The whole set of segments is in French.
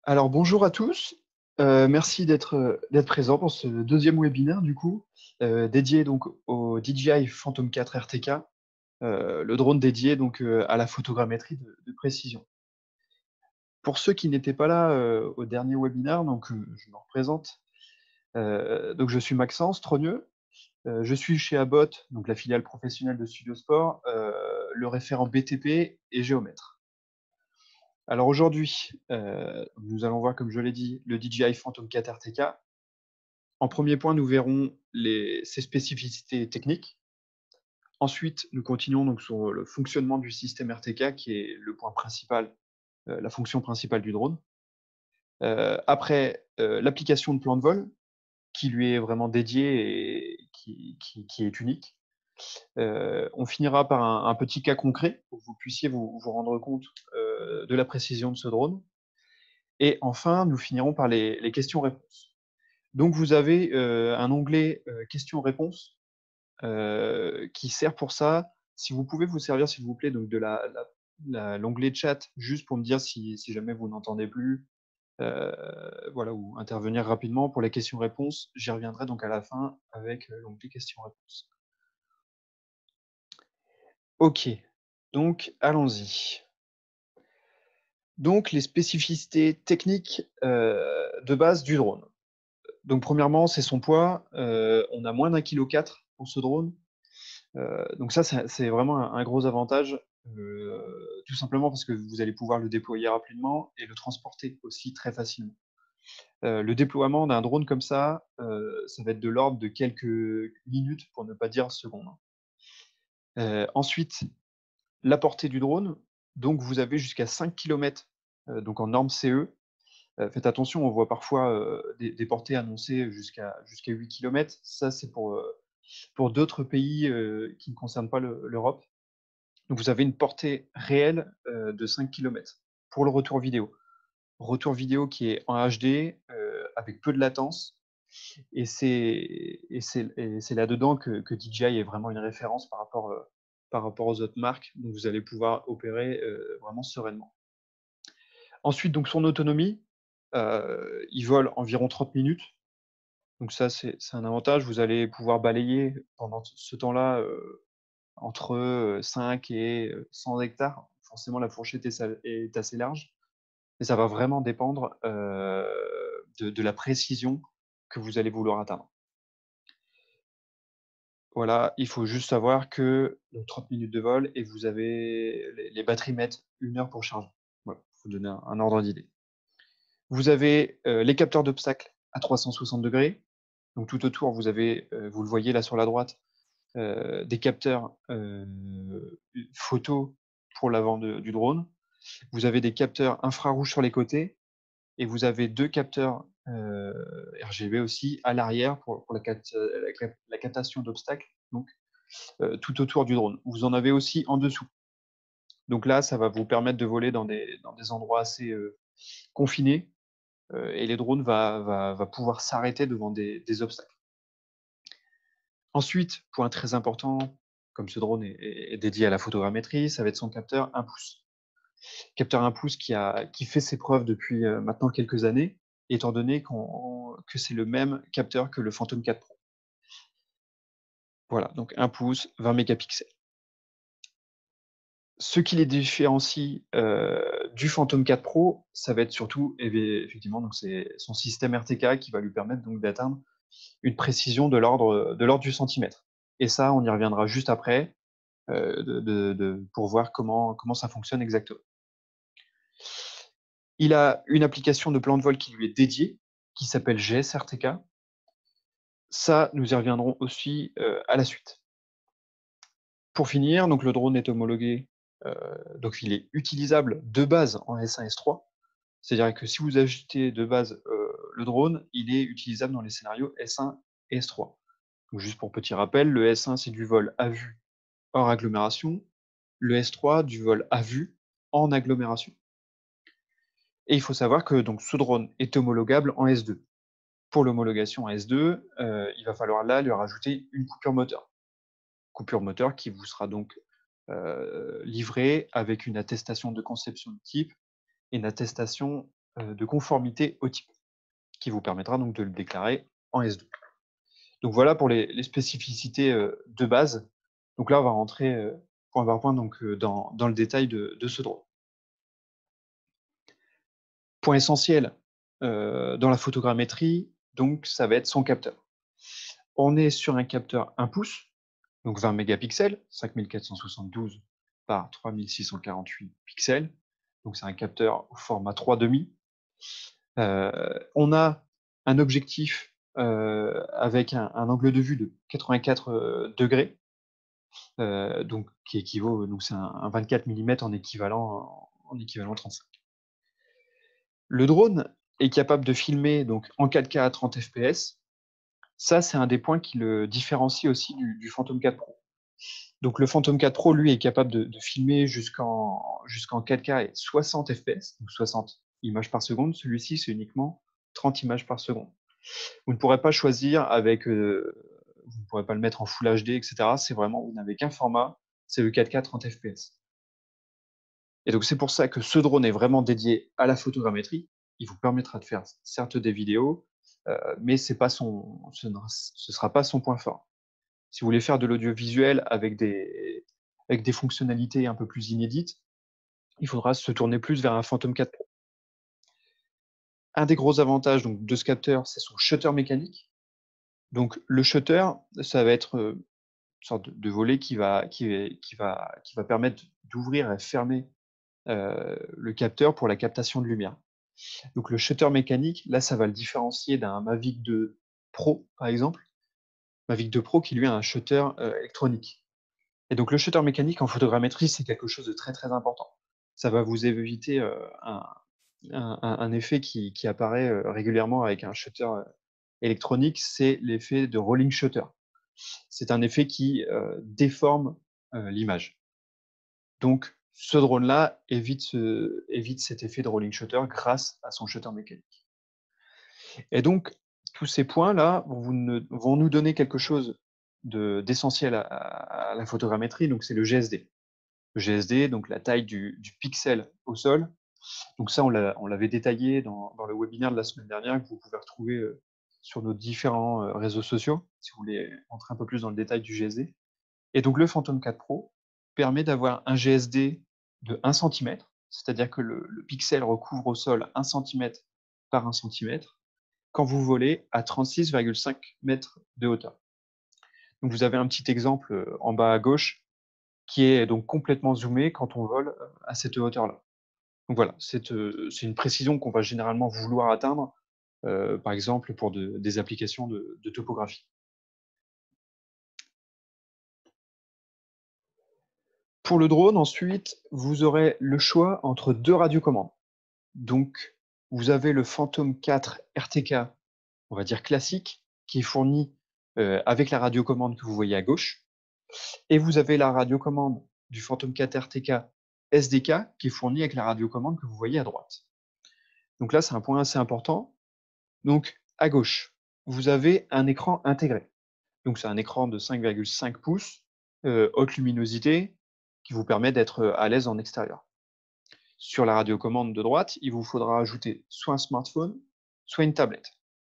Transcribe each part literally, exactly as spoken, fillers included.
Alors bonjour à tous, heu, merci d'être, heu, d'être présents pour ce deuxième webinaire du coup, heu, dédié donc au D J I Phantom quatre R T K, heu, le drone dédié donc, heu, à la photogrammétrie de de précision. Pour ceux qui n'étaient pas là, heu, au dernier webinaire, donc, heu, je me représente, heu, donc je suis Maxence Trogneux, heu, je suis chez Abot, donc la filiale professionnelle de Studio Sport, heu, le référent B T P et géomètre. Alors aujourd'hui, heu, nous allons voir, comme je l'ai dit, le D J I Phantom quatre R T K. En premier point, nous verrons les ses spécificités techniques. Ensuite, nous continuons donc sur le fonctionnement du système R T K qui est le point principal, heu, la fonction principale du drone. Heu, après, heu, l'application de plan de vol qui lui est vraiment dédiée et qui qui qui est unique. Heu, on finira par un un petit cas concret pour que vous puissiez vous vous rendre compte, heu, de la précision de ce drone et enfin, nous finirons par les les questions-réponses. Donc vous avez, heu, un onglet, heu, questions-réponses heu, qui sert pour ça. Si vous pouvez vous servir, s'il vous plaît, donc de la la la l'onglet chat, juste pour me dire si si jamais vous n'entendez plus, heu, voilà, ou intervenir rapidement. Pour les questions-réponses, j'y reviendrai donc à la fin avec, heu, l'onglet questions-réponses. OK, donc allons-y. Donc les spécificités techniques, heu, de base du drone. Donc premièrement, c'est son poids, heu, on a moins d'un kilo quatre pour ce drone. Heu, donc ça, c'est c'est vraiment un un gros avantage, heu, tout simplement parce que vous allez pouvoir le déployer rapidement et le transporter aussi très facilement. Heu, le déploiement d'un drone comme ça, heu, ça va être de l'ordre de quelques minutes pour ne pas dire secondes, hein. Heu, ensuite, la portée du drone, donc vous avez jusqu'à cinq kilomètres, heu, donc en norme C E. Heu, faites attention, on voit parfois, heu, des des portées annoncées jusqu'à jusqu'à huit kilomètres. Ça, c'est pour, heu, pour d'autres pays, heu, qui ne concernent pas le l'Europe. Donc vous avez une portée réelle, heu, de cinq kilomètres pour le retour vidéo. Retour vidéo qui est en H D, heu, avec peu de latence et c'est et c'est et c'est là-dedans que que D J I est vraiment une référence par rapport, heu, par rapport aux autres marques. Donc vous allez pouvoir opérer, heu, vraiment sereinement. Ensuite donc son autonomie, heu, il vole environ trente minutes. Donc ça c'est c'est un avantage. Vous allez pouvoir balayer pendant ce ce temps-là, heu, entre, heu, cinq et heu, cent hectares. Forcément, la fourchette est sa est assez large, mais ça va vraiment dépendre, heu, de de la précision que vous allez vouloir atteindre. Voilà, il faut juste savoir que donc trente minutes de vol et vous avez les les batteries mettent une heure pour charger. Voilà, pour vous donner un un ordre d'idée. Vous avez, heu, les capteurs d'obstacles à trois cent soixante degrés. Donc tout autour, vous avez, heu, vous le voyez là sur la droite, heu, des capteurs, heu, photo pour l'avant de du drone. Vous avez des capteurs infrarouges sur les côtés et vous avez deux capteurs, heu, R G B aussi à l'arrière pour pour la cat heu, la cap la captation d'obstacles, donc heu, tout autour du drone. Vous en avez aussi en dessous. Donc là, ça va vous permettre de voler dans des dans des endroits assez, heu, confinés, heu et les drones va va va pouvoir s'arrêter devant des des obstacles. Ensuite, point très important, comme ce drone est est est dédié à la photogrammétrie, ça va être son capteur un pouce. Capteur un pouce qui a qui fait ses preuves depuis, heu, maintenant quelques années, étant donné qu'on que c'est le même capteur que le Phantom quatre Pro. Voilà, donc un pouce, vingt mégapixels. Ce qui les différencie, heu, du Phantom quatre Pro, ça va être surtout et beh, effectivement, donc c'est son système R T K qui va lui permettre donc d'atteindre une précision de l'ordre, de l'ordre du centimètre et ça, on y reviendra juste après, heu, de de de pour voir comment comment ça fonctionne exactement. Il a une application de plan de vol qui lui est dédiée, qui s'appelle G S R T K. Ça, nous y reviendrons aussi, heu, à la suite. Pour finir, donc le drone est homologué, heu, donc il est utilisable de base en S un, S trois. C'est-à-dire que si vous achetez de base, heu, le drone, il est utilisable dans les scénarios S un et S trois. Donc juste pour petit rappel, le S un, c'est du vol à vue hors agglomération, le S trois, du vol à vue en agglomération et il faut savoir que donc ce drone est homologable en S deux. Pour l'homologation en S deux, heu, il va falloir là lui rajouter une coupure moteur. Coupure moteur qui vous sera donc, heu, livrée avec une attestation de conception de type et une attestation euh, de conformité au type, qui vous permettra donc de le déclarer en S deux. Donc voilà pour les, les spécificités euh, de base. Donc là, on va rentrer euh, point par point donc, euh, dans, dans le détail de, de ce drone. Point essentiel euh, dans la photogrammétrie, donc ça va être son capteur. On est sur un capteur un pouce, donc vingt mégapixels, cinq mille quatre cent soixante-douze par trois mille six cent quarante-huit pixels. Donc c'est un capteur au format trois virgule cinq. Euh, on a un objectif euh, avec un, un angle de vue de quatre-vingt-quatre euh, degrés, euh, donc qui équivaut, donc c'est un, un vingt-quatre millimètres en équivalent en équivalent trente-cinq. Le drone est capable de filmer donc en quatre K à trente F P S. Ça, c'est un des points qui le différencie aussi du, du Phantom quatre Pro. Donc le Phantom quatre Pro, lui, est capable de, de filmer jusqu'en jusqu'en quatre K et soixante F P S, donc soixante images par seconde. Celui-ci, c'est uniquement trente images par seconde. Vous ne pourrez pas choisir avec, euh, vous ne pourrez pas le mettre en Full H D, et cetera. C'est vraiment, vous n'avez qu'un format, c'est le quatre K trente F P S. Et donc c'est pour ça que ce drone est vraiment dédié à la photogrammétrie. Il vous permettra de faire certes des vidéos, euh, mais c'est pas son, ce ne ce sera pas son point fort. Si vous voulez faire de l'audiovisuel avec des, avec des fonctionnalités un peu plus inédites, il faudra se tourner plus vers un Phantom quatre Pro. Un des gros avantages donc, de ce capteur, c'est son shutter mécanique. Donc le shutter, ça va être euh, une sorte de, de volet qui va, qui, qui va, qui va permettre d'ouvrir et fermer euh, le capteur pour la captation de lumière. Donc le shutter mécanique, là, ça va le différencier d'un Mavic deux Pro, par exemple. Mavic deux Pro qui lui a un shutter euh, électronique. Et donc le shutter mécanique en photogrammétrie, c'est quelque chose de très très important. Ça va vous éviter euh, un, un, un, effet qui, qui apparaît euh, régulièrement avec un shutter euh, électronique, c'est l'effet de rolling shutter. C'est un effet qui euh, déforme euh, l'image. Donc ce drone-là évite, ce, évite cet effet de rolling shutter grâce à son shutter mécanique. Et donc tous ces points-là vont, vont nous donner quelque chose d'essentiel à, à la photogrammétrie, donc c'est le G S D. Le G S D, donc la taille du, du pixel au sol. Donc ça, on l'avait détaillé dans, dans le webinaire de la semaine dernière que vous pouvez retrouver euh, sur nos différents euh, réseaux sociaux, si vous voulez entrer un peu plus dans le détail du G S D. Et donc le Phantom quatre Pro permet d'avoir un G S D de un centimètre, c'est-à-dire que le, le pixel recouvre au sol un centimètre par un centimètre, quand vous volez à trente-six virgule cinq mètres de hauteur. Donc vous avez un petit exemple euh, en bas à gauche qui est donc complètement zoomé quand on vole euh, à cette hauteur-là. Donc voilà, c'est euh, une précision qu'on va généralement vouloir atteindre, euh, par exemple pour de, des applications de, de topographie. Pour le drone, ensuite, vous aurez le choix entre deux radiocommandes. Donc, vous avez le Phantom quatre R T K, on va dire classique, qui est fourni euh, avec la radiocommande que vous voyez à gauche. Et vous avez la radiocommande du Phantom quatre R T K S D K, qui est fournie avec la radiocommande que vous voyez à droite. Donc là, c'est un point assez important. Donc, à gauche, vous avez un écran intégré. Donc, c'est un écran de cinq virgule cinq pouces, euh, haute luminosité, qui vous permet d'être à l'aise en extérieur. Sur la radiocommande de droite, il vous faudra ajouter soit un smartphone, soit une tablette.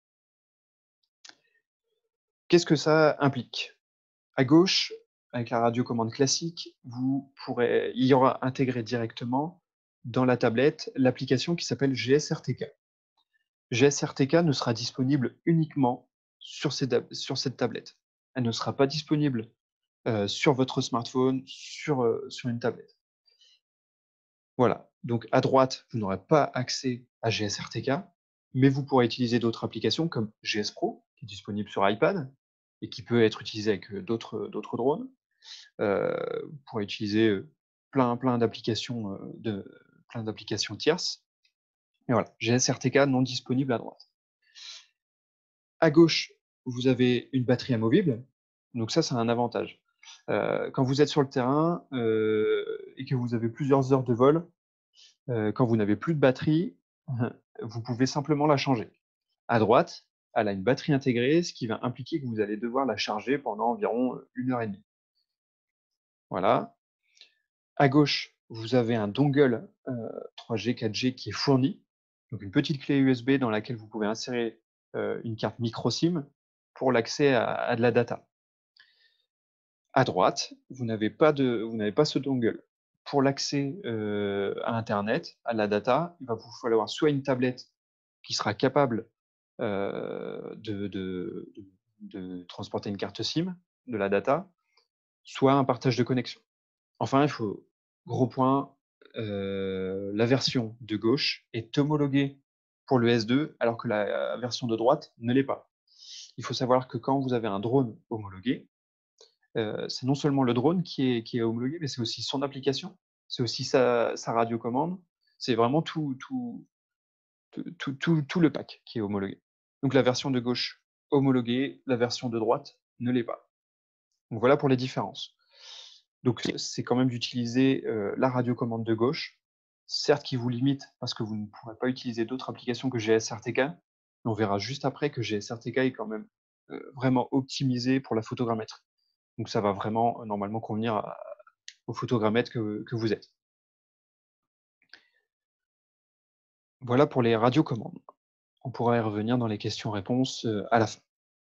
Qu'est-ce que ça implique? À gauche, avec la radiocommande classique, vous pourrez, il y aura intégré directement dans la tablette l'application qui s'appelle G S R T K. G S R T K ne sera disponible uniquement sur, ces, sur cette tablette. Elle ne sera pas disponible euh, sur votre smartphone, sur, euh, sur une tablette. Voilà. Donc à droite, vous n'aurez pas accès à G S R T K, mais vous pourrez utiliser d'autres applications comme G S Pro, qui est disponible sur iPad et qui peut être utilisé avec d'autres d'autres drones. Euh, vous pourrez utiliser plein plein d'applications euh, de plein d'applications tierces. Et voilà, G S R T K non disponible à droite. À gauche, vous avez une batterie amovible. Donc ça, c'est un avantage. Euh, quand vous êtes sur le terrain euh, et que vous avez plusieurs heures de vol, euh, quand vous n'avez plus de batterie, vous pouvez simplement la changer. À droite, elle a une batterie intégrée, ce qui va impliquer que vous allez devoir la charger pendant environ une heure et demie. Voilà. À gauche, vous avez un dongle euh, trois G, quatre G qui est fourni. Donc une petite clé U S B dans laquelle vous pouvez insérer euh, une carte micro SIM pour l'accès à, à de la data. À droite, vous n'avez pas de, vous n'avez pas ce dongle. Pour l'accès euh, à Internet, à la data, il va vous falloir soit une tablette qui sera capable euh, de, de, de, de transporter une carte SIM, de la data, soit un partage de connexion. Enfin, il faut, gros point, euh, la version de gauche est homologuée pour le S deux, alors que la version de droite ne l'est pas. Il faut savoir que quand vous avez un drone homologué, euh, c'est non seulement le drone qui est, qui est homologué, mais c'est aussi son application, c'est aussi sa, sa radiocommande, c'est vraiment tout, tout, tout, tout, tout le pack qui est homologué. Donc la version de gauche homologuée, la version de droite ne l'est pas. Donc voilà pour les différences. Donc c'est quand même d'utiliser euh, la radiocommande de gauche, certes qui vous limite parce que vous ne pourrez pas utiliser d'autres applications que G S R T K, mais on verra juste après que G S R T K est quand même euh, vraiment optimisé pour la photogrammétrie. Donc ça va vraiment euh, normalement convenir à, au photogrammètre que, que vous êtes. Voilà pour les radiocommandes. On pourra y revenir dans les questions-réponses euh, à la fin.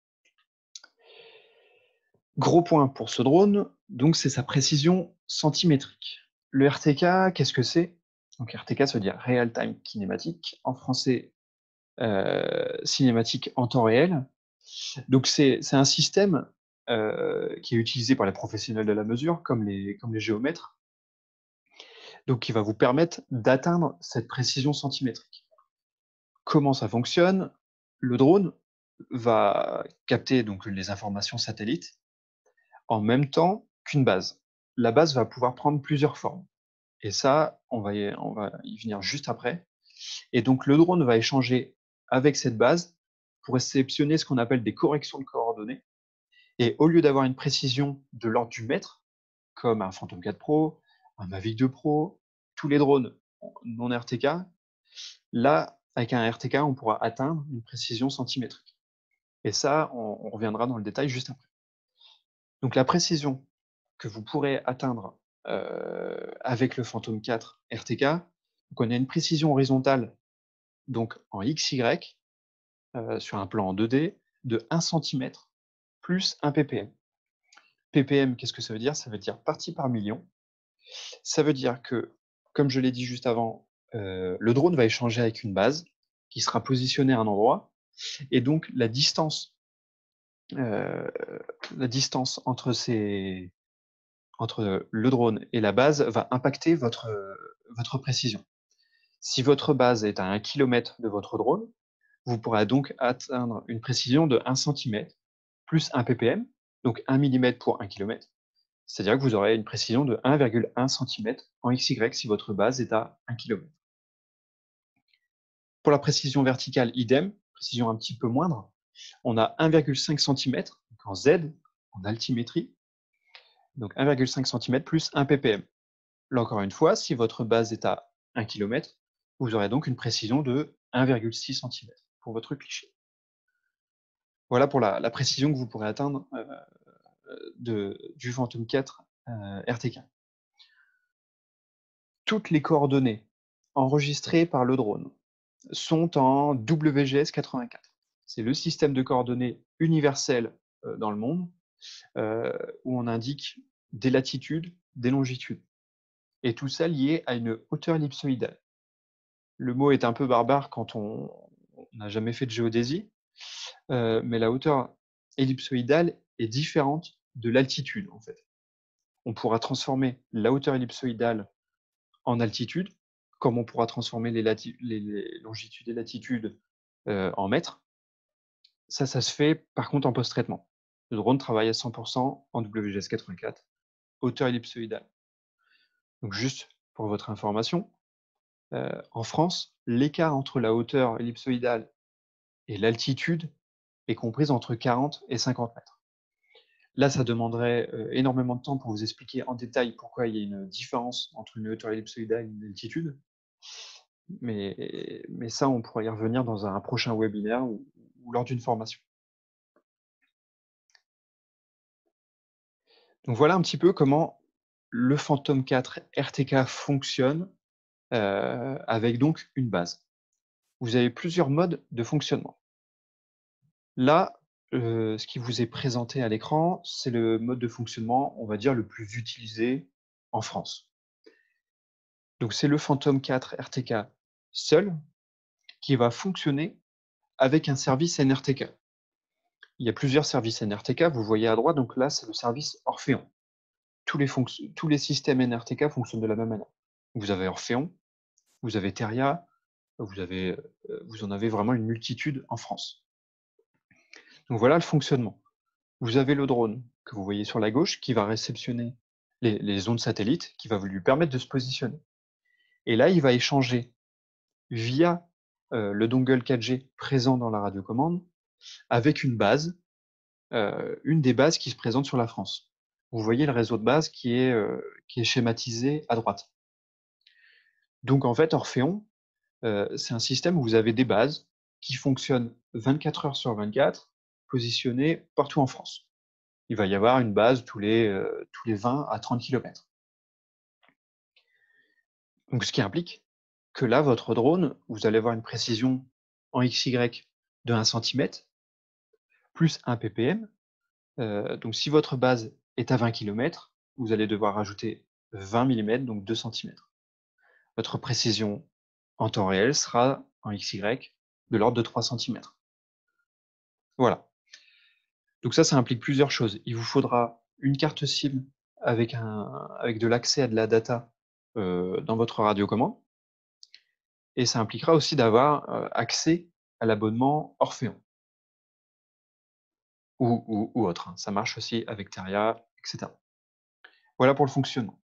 Gros point pour ce drone, donc c'est sa précision centimétrique. Le R T K, qu'est-ce que c'est? Donc R T K, ça veut dire Real Time Kinématique. En français, euh, cinématique en temps réel. Donc c'est un système euh, qui est utilisé par les professionnels de la mesure, comme les, comme les géomètres, donc qui va vous permettre d'atteindre cette précision centimétrique. Comment ça fonctionne? Le drone va capter donc les informations satellites en même temps qu'une base. La base va pouvoir prendre plusieurs formes. Et ça, on va y, on va y venir juste après. Et donc, le drone va échanger avec cette base pour réceptionner ce qu'on appelle des corrections de coordonnées. Et au lieu d'avoir une précision de l'ordre du mètre, comme un Phantom quatre Pro, un Mavic deux Pro, tous les drones non R T K, là, avec un R T K, on pourra atteindre une précision centimétrique. Et ça, on, on reviendra dans le détail juste après. Donc, la précision que vous pourrez atteindre euh, avec le Phantom quatre R T K, donc on a une précision horizontale donc en X Y euh, sur un plan en deux D de un centimètre plus un ppm. ppm, qu'est-ce que ça veut dire? Ça veut dire partie par million. Ça veut dire que, comme je l'ai dit juste avant, euh, le drone va échanger avec une base qui sera positionnée à un endroit, et donc la distance, euh, la distance entre ces, entre le drone et la base va impacter votre, votre précision. Si votre base est à un kilomètre de votre drone, vous pourrez donc atteindre une précision de un centimètre plus un ppm, donc un millimètre pour un kilomètre. C'est-à-dire que vous aurez une précision de un virgule un centimètre en X Y si votre base est à un kilomètre. Pour la précision verticale, idem, précision un petit peu moindre, on a un virgule cinq centimètre en Z, en altimétrie, donc un virgule cinq centimètre plus un ppm. Là encore une fois, si votre base est à un kilomètre, vous aurez donc une précision de un virgule six centimètre pour votre cliché. Voilà pour la, la précision que vous pourrez atteindre euh, de, du Phantom quatre euh, R T K. Toutes les coordonnées enregistrées par le drone sont en W G S quatre-vingt-quatre. C'est le système de coordonnées universel euh, dans le monde euh, où on indique des latitudes, des longitudes. Et tout ça lié à une hauteur ellipsoïdale. Le mot est un peu barbare quand on n'a jamais fait de géodésie, euh, mais la hauteur ellipsoïdale est différente de l'altitude, en fait. On pourra transformer la hauteur ellipsoïdale en altitude, comme on pourra transformer les, lati les, les longitudes et latitudes euh, en mètres. Ça, ça se fait par contre en post-traitement. Le drone travaille à cent pour cent en W G S quatre-vingt-quatre, hauteur ellipsoïdale. Donc juste pour votre information, euh, en France, l'écart entre la hauteur ellipsoïdale et l'altitude est comprise entre quarante et cinquante mètres. Là, ça demanderait euh, énormément de temps pour vous expliquer en détail pourquoi il y a une différence entre une hauteur ellipsoïdale et une altitude. Mais, mais ça, on pourra y revenir dans un prochain webinaire ou, ou lors d'une formation. Donc voilà un petit peu comment le Phantom quatre R T K fonctionne euh, avec donc une base. vous avez plusieurs modes de fonctionnement. Là, heu, ce qui vous est présenté à l'écran, c'est le mode de fonctionnement, on va dire, le plus utilisé en France. Donc c'est le Phantom quatre R T K seul qui va fonctionner avec un service N R T K. Il y a plusieurs services N R T K, vous voyez à droite, donc là, c'est le service Orphéon. Tous les fonc tous les systèmes N R T K fonctionnent de la même manière. Vous avez Orphéon, vous avez Teria, vous avez, heu, vous en avez vraiment une multitude en France. Donc voilà le fonctionnement. Vous avez le drone que vous voyez sur la gauche qui va réceptionner les les ondes satellites, qui va lui permettre de se positionner. Et là, il va échanger via, heu, le dongle quatre G présent dans la radiocommande avec une base, heu, une des bases qui se présente sur la France. Vous voyez le réseau de base qui est, heu, qui est schématisé à droite. Donc en fait, Orphéon, heu, c'est un système où vous avez des bases qui fonctionnent vingt-quatre heures sur vingt-quatre, positionnées partout en France. Il va y avoir une base tous les, heu, tous les vingt à trente kilomètres. Donc ce qui implique que là, votre drone, vous allez avoir une précision en X Y de un centimètre plus un ppm. Heu, donc si votre base est à vingt kilomètres, vous allez devoir rajouter vingt millimètres, donc deux centimètres. Votre précision en temps réel sera en X Y de l'ordre de trois centimètres. Voilà. Donc ça, ça implique plusieurs choses. Il vous faudra une carte SIM avec un avec de l'accès à de la data, heu, dans votre radiocommande et ça impliquera aussi d'avoir, heu, accès à l'abonnement Orphéon ou ou ou autre, hein. Ça marche aussi avec Teria et cetera. Voilà pour le fonctionnement.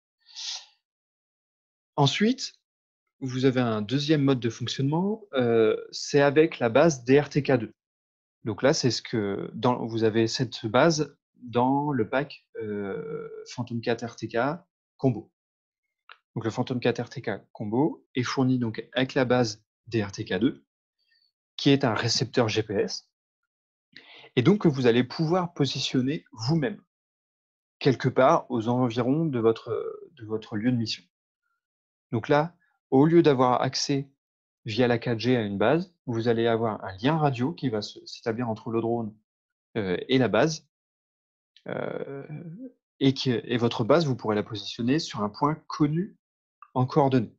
Ensuite, vous avez un deuxième mode de fonctionnement, heu, c'est avec la base D R T K deux. Donc là, c'est ce que dans vous avez cette base dans le pack, heu, Phantom quatre R T K combo. Donc le Phantom quatre R T K combo est fourni donc avec la base D R T K deux, qui est un récepteur G P S et donc que vous allez pouvoir positionner vous-même, quelque part aux environs de votre, de votre lieu de mission. Donc là, au lieu d'avoir accès via la quatre G à une base, vous allez avoir un lien radio qui va se s'établir entre le drone, heu, et la base, heu et que et votre base, vous pourrez la positionner sur un point connu en coordonnées.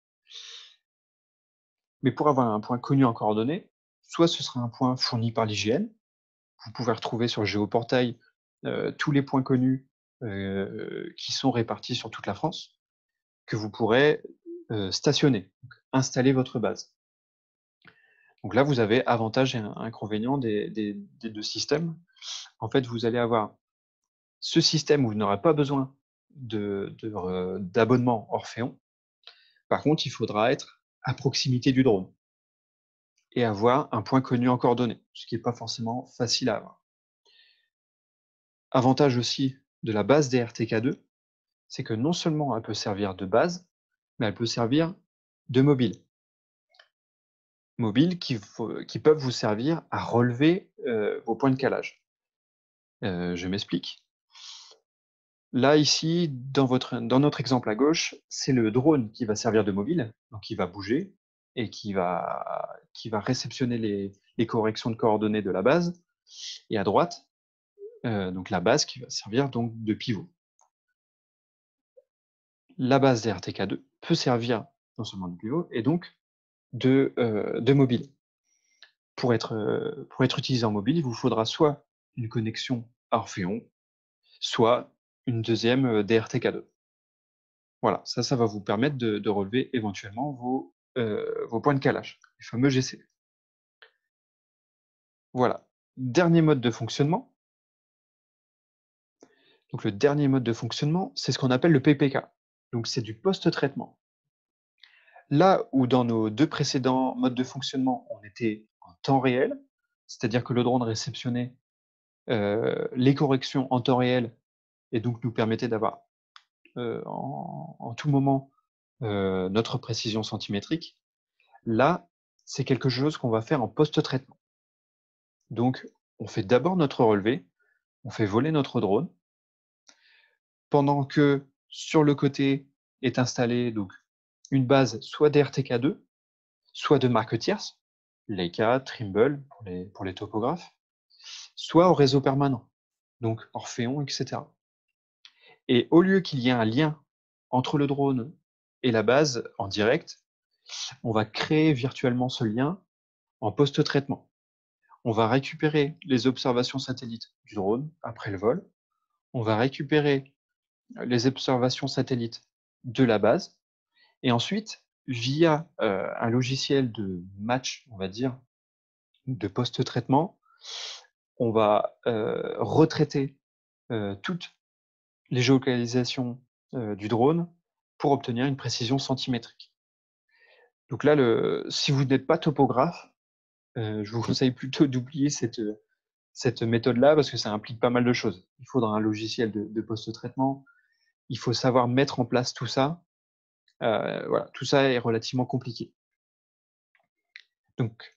Mais pour avoir un point connu en coordonnées, soit ce sera un point fourni par l'I G N, vous pouvez retrouver sur Géoportail, heu, tous les points connus, heu, qui sont répartis sur toute la France, que vous pourrez, heu, stationner, donc installer votre base. Donc là, vous avez avantages et in inconvénients des des des deux systèmes. En fait, vous allez avoir ce système où vous n'aurez pas besoin de de re d'abonnement Orphéon. Par contre, il faudra être à proximité du drone et avoir un point connu en coordonnées, ce qui est pas forcément facile à avoir. Avantage aussi de la base D R T K deux, c'est que non seulement elle peut servir de base, mais elle peut servir de mobile. Mobile qui faut qui peuvent vous servir à relever, heu, vos points de calage. Heu, je m'explique. Là, ici, dans votre dans notre exemple à gauche, c'est le drone qui va servir de mobile, donc qui va bouger et qui va qui va réceptionner les les corrections de coordonnées de la base et à droite, heu, donc la base qui va servir donc de pivot. La base D R T K deux peut servir non seulement de pivot et donc de, heu, de mobile. Pour être, heu, pour être utilisé en mobile, il vous faudra soit une connexion à Orphéon, soit une deuxième e D R T K deux. Voilà, ça, ça va vous permettre de de relever éventuellement vos, heu, vos points de calage, les fameux G C. Voilà. Dernier mode de fonctionnement. Donc le dernier mode de fonctionnement, c'est ce qu'on appelle le P P K. Donc c'est du post-traitement. Là où dans nos deux précédents modes de fonctionnement, on était en temps réel, c'est-à-dire que le drone réceptionnait, heu, les corrections en temps réel et donc nous permettait d'avoir, heu, en en tout moment, heu, notre précision centimétrique. Là, c'est quelque chose qu'on va faire en post-traitement. Donc, on fait d'abord notre relevé, on fait voler notre drone, pendant que sur le côté est installée donc une base soit D R T K deux, soit de marque tierce. Leica, Trimble pour les, pour les topographes, soit au réseau permanent, donc Orphéon, et cetera. Et au lieu qu'il y ait un lien entre le drone et la base en direct, on va créer virtuellement ce lien en post-traitement. On va récupérer les observations satellites du drone après le vol. On va récupérer les observations satellites de la base. Et ensuite, via euh, un logiciel de match, on va dire, de post-traitement, on va euh, retraiter euh, toutes les géolocalisations euh, du drone pour obtenir une précision centimétrique. Donc là, le, si vous n'êtes pas topographe, euh, je vous conseille plutôt d'oublier cette, cette méthode-là parce que ça implique pas mal de choses. Il faudra un logiciel de, de post-traitement, il faut savoir mettre en place tout ça. Euh, voilà, tout ça est relativement compliqué. Donc,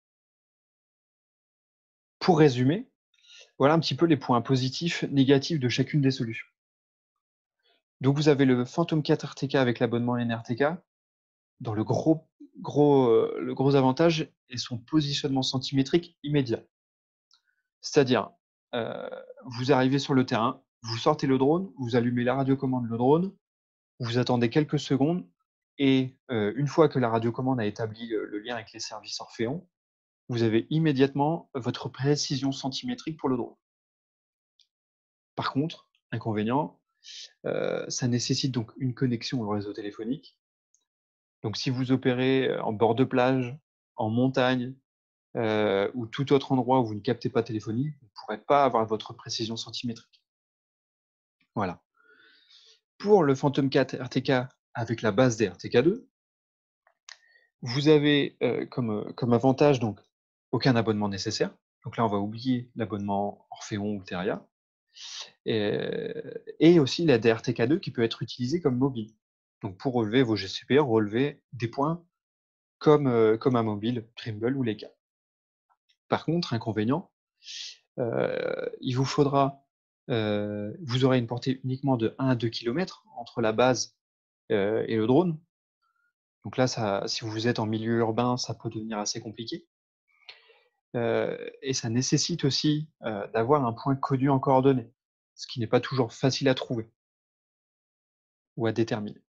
pour résumer, voilà un petit peu les points positifs, négatifs de chacune des solutions. Donc, vous avez le Phantom quatre R T K avec l'abonnement N R T K. Dans le gros, gros, euh, le gros avantage est son positionnement centimétrique immédiat. C'est-à-dire, euh, vous arrivez sur le terrain, vous sortez le drone, vous allumez la radiocommande le drone, vous attendez quelques secondes, et euh, une fois que la radiocommande a établi le, le lien avec les services Orphéon, vous avez immédiatement votre précision centimétrique pour le drone. Par contre, inconvénient, euh, ça nécessite donc une connexion au réseau téléphonique. Donc si vous opérez en bord de plage, en montagne, euh, ou tout autre endroit où vous ne captez pas téléphonie, vous ne pourrez pas avoir votre précision centimétrique. Voilà. Pour le Phantom quatre R T K avec la base des R T K deux, vous avez euh, comme, euh, comme avantage donc aucun abonnement nécessaire. Donc là, on va oublier l'abonnement Orphéon ou Teria. Et, et aussi la D R T K deux qui peut être utilisée comme mobile. Donc pour relever vos G C P R, relever des points comme, euh, comme un mobile, Trimble ou Leica. Par contre, inconvénient, euh, il vous faudra, euh, vous aurez une portée uniquement de un à deux kilomètres entre la base euh, et le drone. Donc là, ça, si vous êtes en milieu urbain, ça peut devenir assez compliqué. Euh, et ça nécessite aussi euh, d'avoir un point connu en coordonnées, ce qui n'est pas toujours facile à trouver ou à déterminer.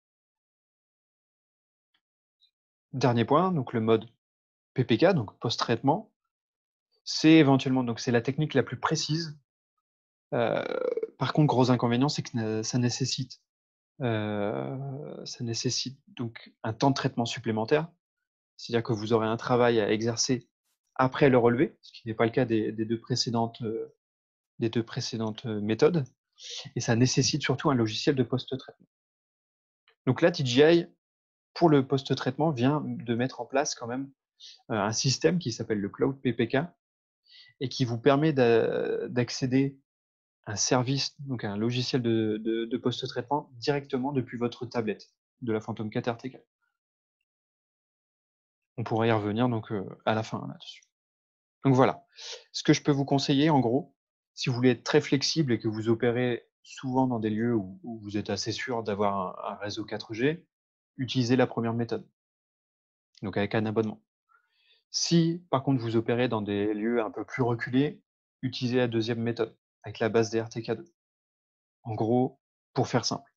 Dernier point, donc le mode P P K, donc post-traitement, c'est éventuellement donc c'est la technique la plus précise. Euh, par contre, gros inconvénient, c'est que ça nécessite euh, ça nécessite donc un temps de traitement supplémentaire, c'est-à-dire que vous aurez un travail à exercer après le relevé, ce qui n'est pas le cas des, des deux précédentes euh, des deux précédentes euh, méthodes, et ça nécessite surtout un logiciel de post-traitement. Donc là, D J I, pour le post-traitement, vient de mettre en place quand même euh, un système qui s'appelle le Cloud P P K et qui vous permet d'accéder à un service, donc à un logiciel de, de, de post-traitement directement depuis votre tablette de la Phantom quatre R T K. On pourra y revenir donc euh, à la fin là-dessus. Donc voilà, ce que je peux vous conseiller en gros, si vous voulez être très flexible et que vous opérez souvent dans des lieux où, où vous êtes assez sûr d'avoir un, un réseau quatre G, utilisez la première méthode, donc avec un abonnement. Si par contre vous opérez dans des lieux un peu plus reculés, utilisez la deuxième méthode, avec la base des R T K deux. En gros, pour faire simple.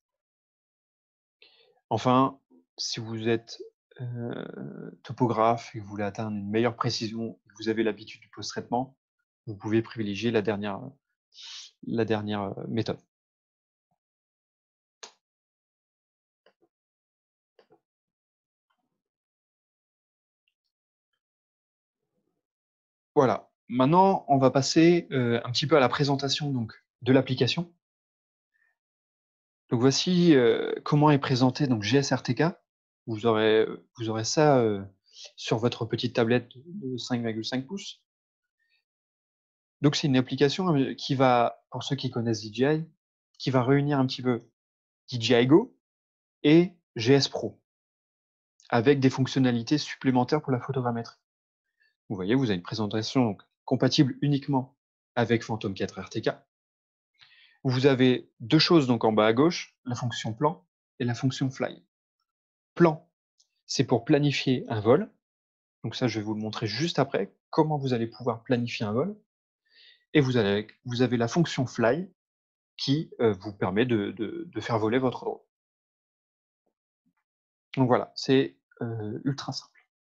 Enfin, si vous êtes euh, topographe et que vous voulez atteindre une meilleure précision, et que vous avez l'habitude du post-traitement, vous pouvez privilégier la dernière, la dernière euh, méthode. Voilà. Maintenant, on va passer euh, un petit peu à la présentation donc, de l'application. Donc voici euh, comment est présenté donc G S R T K. Vous aurez, vous aurez ça euh, sur votre petite tablette de cinq virgule cinq pouces. Donc c'est une application euh, qui va, pour ceux qui connaissent D J I, qui va réunir un petit peu D J I Go et G S Pro, avec des fonctionnalités supplémentaires pour la photogrammétrie. Vous voyez, vous avez une présentation donc, compatible uniquement avec Phantom quatre R T K. Vous avez deux choses donc en bas à gauche, la fonction plan et la fonction fly. Plan, c'est pour planifier un vol. Donc ça, je vais vous le montrer juste après, comment vous allez pouvoir planifier un vol. Et vous avez, vous avez la fonction fly qui euh, vous permet de, de- de faire voler votre drone. Donc voilà, c'est euh, ultra simple.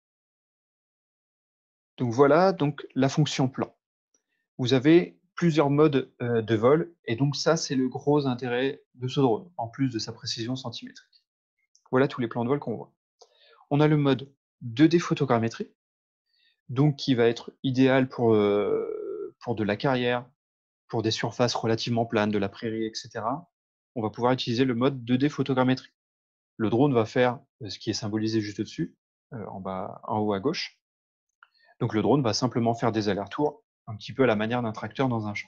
Donc voilà donc la fonction plan. Vous avez plusieurs modes euh, de vol et donc ça, c'est le gros intérêt de ce drone, en plus de sa précision centimétrique. Voilà tous les plans de vol qu'on voit. On a le mode deux D photogrammétrie, donc qui va être idéal pour, euh, pour de la carrière, pour des surfaces relativement planes, de la prairie, et cetera. On va pouvoir utiliser le mode deux D photogrammétrie. Le drone va faire euh, ce qui est symbolisé juste au-dessus, euh, en bas, en haut à gauche. Donc le drone va simplement faire des allers-retours, un petit peu à la manière d'un tracteur dans un champ.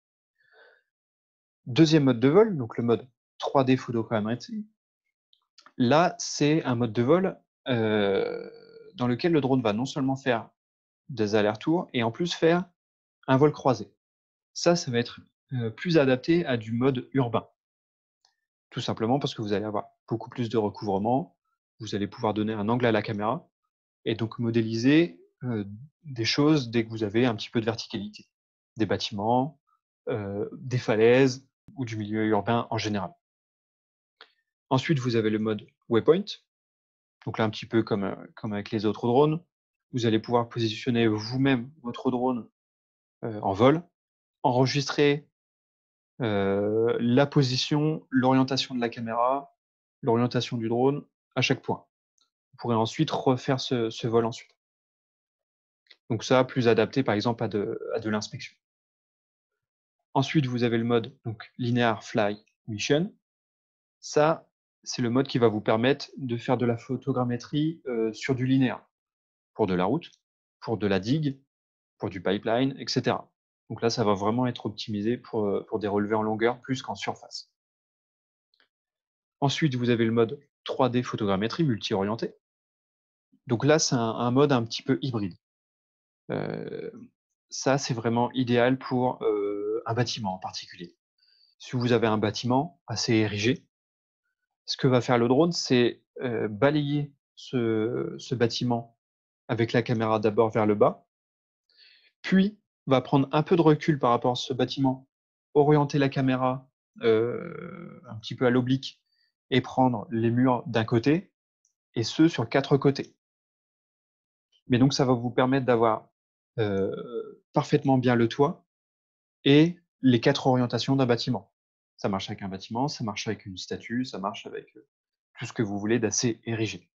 Deuxième mode de vol, donc le mode trois D photogrammétrie. Là, c'est un mode de vol euh, dans lequel le drone va non seulement faire des allers-retours et en plus faire un vol croisé. Ça, ça va être euh, plus adapté à du mode urbain. Tout simplement parce que vous allez avoir beaucoup plus de recouvrement, vous allez pouvoir donner un angle à la caméra et donc modéliser euh, des choses dès que vous avez un petit peu de verticalité. Des bâtiments, euh, des falaises ou du milieu urbain en général. Ensuite, vous avez le mode waypoint. Donc là, un petit peu comme, euh, comme avec les autres drones, vous allez pouvoir positionner vous-même votre drone euh, en vol, enregistrer euh, la position, l'orientation de la caméra, l'orientation du drone à chaque point. Vous pourrez ensuite refaire ce, ce vol ensuite. Donc ça, plus adapté par exemple à de, à de l'inspection. Ensuite, vous avez le mode donc, Linear Fly Mission. Ça, c'est le mode qui va vous permettre de faire de la photogrammétrie euh, sur du linéaire, pour de la route, pour de la digue, pour du pipeline, et cetera. Donc là, ça va vraiment être optimisé pour, euh, pour des relevés en longueur plus qu'en surface. Ensuite, vous avez le mode trois D photogrammétrie multi-orienté. Donc là, c'est un, un mode un petit peu hybride. Euh, ça, c'est vraiment idéal pour euh, un bâtiment en particulier. Si vous avez un bâtiment assez érigé, ce que va faire le drone, c'est euh, balayer ce, ce bâtiment avec la caméra d'abord vers le bas, puis va prendre un peu de recul par rapport à ce bâtiment, orienter la caméra euh, un petit peu à l'oblique et prendre les murs d'un côté, et ce sur quatre côtés. Mais donc ça va vous permettre d'avoir euh, parfaitement bien le toit et les quatre orientations d'un bâtiment. Ça marche avec un bâtiment, ça marche avec une statue, ça marche avec euh, tout ce que vous voulez d'assez érigé.